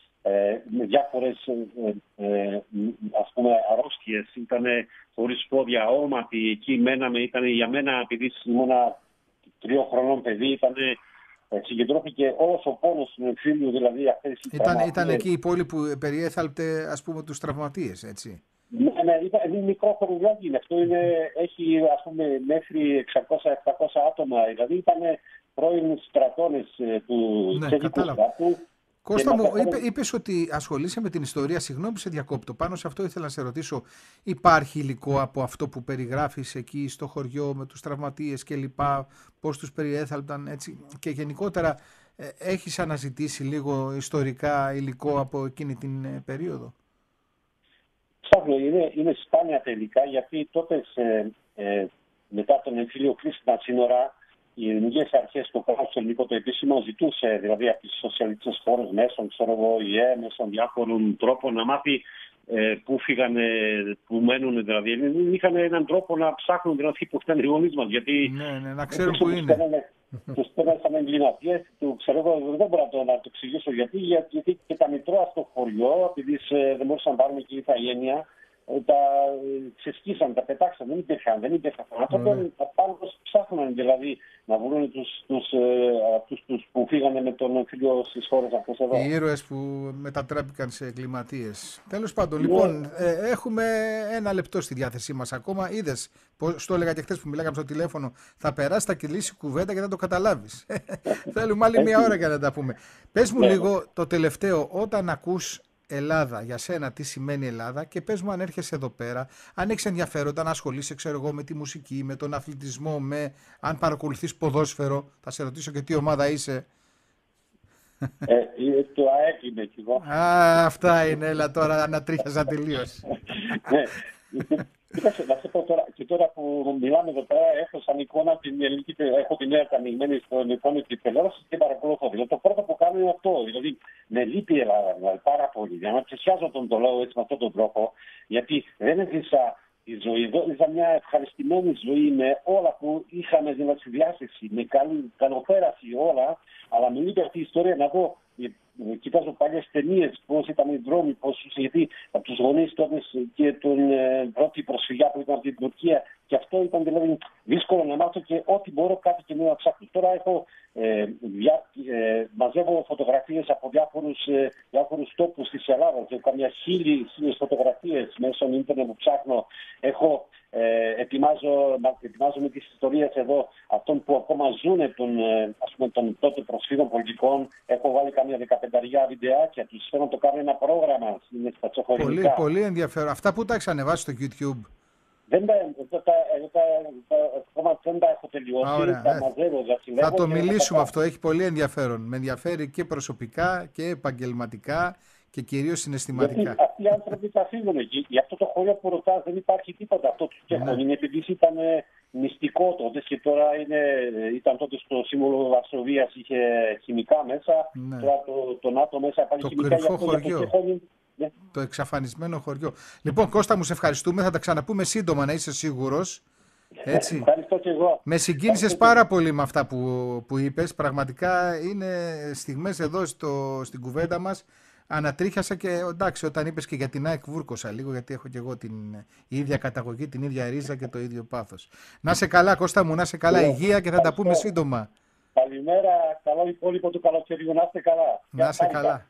Ε, με διάφορες ε, ε, ας πούμε αρρώστιες, ήταν χωρίς πόδια, όματι, εκεί μέναμε, ήταν για μένα, επειδή ήμουν τριών χρονών παιδί, ήταν, ε, συγκεντρώθηκε όλος ο πόνος του εμφύλιου, δηλαδή αυτές οι
ήταν, ήταν εκεί η πόλη που περιέθαλπτε, ας πούμε, τους τραυματίες, έτσι?
Ναι, ναι, ήταν, είναι μικρό χωριάκι είναι, αυτό είναι, έχει ας πούμε μέχρι εξακόσια επτακόσια άτομα, δηλαδή ήταν πρώην στρατώνες του
ναι,
Τσεχικού στρατού.
Κώστα μου, είπε, είπες ότι ασχολείσαι με την ιστορία, συγγνώμη που σε διακόπτω, πάνω σε αυτό ήθελα να σε ρωτήσω, υπάρχει υλικό από αυτό που περιγράφεις εκεί στο χωριό με τους τραυματίες και λοιπά, πώς τους περιέθαλπταν, έτσι, και γενικότερα ε, έχεις αναζητήσει λίγο ιστορικά υλικό από εκείνη την ε, περίοδο?
Ψάχνω, είναι, είναι σπάνια τα υλικά, γιατί τότε σε, ε, μετά τον εμφύλιο κλείστηκαν σύνορα, οι ελληνικές αρχές, το κράτος ελληνικό το επίσημο, ζητούσε δηλαδή από τις σοσιαλιστικές χώρες μέσω, ξέρω εγώ, η ΕΕ, μέσω διάφορων τρόπων να μάθει ε, πού φύγανε, πού μένουν δηλαδή. Είχαν έναν τρόπο να ψάχνουν δηλαδή που ήταν οι γονείς μας. Γιατί
ναι, ναι, να ξέρουν πού είναι.
Τους πέρασαν σαν εγκληματίες, δεν μπορώ να το, να το εξηγήσω γιατί, γιατί και τα μητρώα στο χωριό, επειδή δεν μπορούσαν να πάρουν εκεί η ηθαγένεια, τα ξεσκίσαν, τα πετάξαν, δεν υπήρχαν, δεν υπήρχαν άνθρωποι, πάνω ψάχναν δηλαδή να βρουν τους, τους, τους, τους που φύγανε με τον εμφύλιο στις χώρες αυτές εδώ.
Οι ήρωες που μετατράπηκαν σε εγκληματίες. Τέλος πάντων, λοιπόν, ναι. ε, έχουμε ένα λεπτό στη διάθεσή μας ακόμα. Είδες, πώς το έλεγα και χθες που μιλάγαμε στο τηλέφωνο, θα περάσει, θα κυλήσει κουβέντα και θα το καταλάβεις. Θέλουμε άλλη μία ώρα για να τα πούμε. Πες μου λίγο το τελευταίο, όταν ακούς Ελλάδα, για σένα τι σημαίνει Ελλάδα και πες μου αν έρχεσαι εδώ πέρα, αν έχεις ενδιαφέροντα να ασχολείσαι, ξέρω εγώ, με τη μουσική, με τον αθλητισμό, με αν παρακολουθείς ποδόσφαιρο, θα σε ρωτήσω και τι ομάδα είσαι.
Ε, το ΑΕΚ είναι κι εγώ.
Α, αυτά είναι, έλα τώρα ανατρίχιαζα τελείως.
Ναι. Κοίταξε, να σε πω τώρα, και τώρα που μιλάμε εδώ πέρα, έχω σαν εικόνα την ελληνική, έχω την νέα ανοιγμένη στον εικόνα τη τηλεόραση και παρακολουθώ. Δηλαδή, το πρώτο που κάνω είναι αυτό. Δηλαδή, με λείπει η Ελλάδα, δηλαδή, πάρα πολύ. Για να πλησιάζω τον το λόγο έτσι με αυτόν τον τρόπο, γιατί δεν έζησα τη ζωή, έζησα μια ευχαριστημένη ζωή με όλα που είχαμε δηλαδή στη διάθεση, με καλή καλοπέραση όλα, αλλά με λείπει αυτή η ιστορία να δω. Κοιτάζω παλιές ταινίες, πώς ήταν οι δρόμοι, πώς, γιατί από τους γονείς τότε και τον ε, πρώτη προσφυγιά που ήταν από την Τουρκία, και αυτό ήταν δηλαδή δύσκολο να μάθω και ό,τι μπορώ κάτι και να ψάχνω. Τώρα έχω, ε, δια, ε, μαζεύω φωτογραφίες από διάφορους, ε, διάφορους τόπους της Ελλάδας, έχω καμιά χίλιες φωτογραφίες μέσω ίντερνετ που ψάχνω. Έχω, ε, ετοιμάζω, ετοιμάζω με τις ιστορίες εδώ αυτών που ακόμα ζουν των, ε, ας πούμε, των τότε προσφύγων πολιτικών. Έχω βάλει καμιά δεκαπενταριά βιντεάκια, τους θέλω να το κάνω ένα πρόγραμμα στα τσοχωρινικά.
Πολύ, πολύ ενδιαφέρον. Αυτά που τα έχεις ανεβάσει στο YouTube.
Δεν τα, τα, τα, τα, δεν τα έχω τελειώσει,
Α,
τα μαζεύω, τα συλλέγω.
Θα το μιλήσουμε
τα...
αυτό, έχει πολύ ενδιαφέρον. Με ενδιαφέρει και προσωπικά και επαγγελματικά και κυρίως συναισθηματικά.
Γιατί αυτοί οι άνθρωποι θα φύγουν εκεί. Για αυτό το χωριό που ρωτάς δεν υπάρχει τίποτα. Αυτό τους φτιάχνουν. Ναι. Είναι επειδή ήταν μυστικό τότε και τώρα είναι, ήταν τότε στο σύμβολο Βαρσοβίας, είχε χημικά μέσα. Ναι. Τώρα το, το ΝΑΤΟ μέσα υπάρχει
το
χημικά.
Κρυφό
αυτό,
χωριό.
Το, ναι.
Το εξαφανισμένο χωριό. Λοιπόν, Κώστα μου, σε ευχαριστούμε. Θα τα ξαναπούμε σύντομα, να είσαι σίγουρος. Έτσι.
Ευχαριστώ και εγώ.
Με συγκίνησες πάρα πολύ με αυτά που, που είπες. Πραγματικά είναι στιγμές εδώ στο, στην κουβέντα μας. Ανατρίχιασα και εντάξει, όταν είπες και για την ΑΕΚ βούρκωσα λίγο, γιατί έχω και εγώ την ίδια καταγωγή, την ίδια ρίζα και το ίδιο πάθος. Να σε καλά, Κώστα μου, να σε καλά, υγεία και θα τα πούμε σύντομα.
Καλημέρα, καλό υπόλοιπο του καλοκαιριού, να είστε καλά.
Να σε καλά.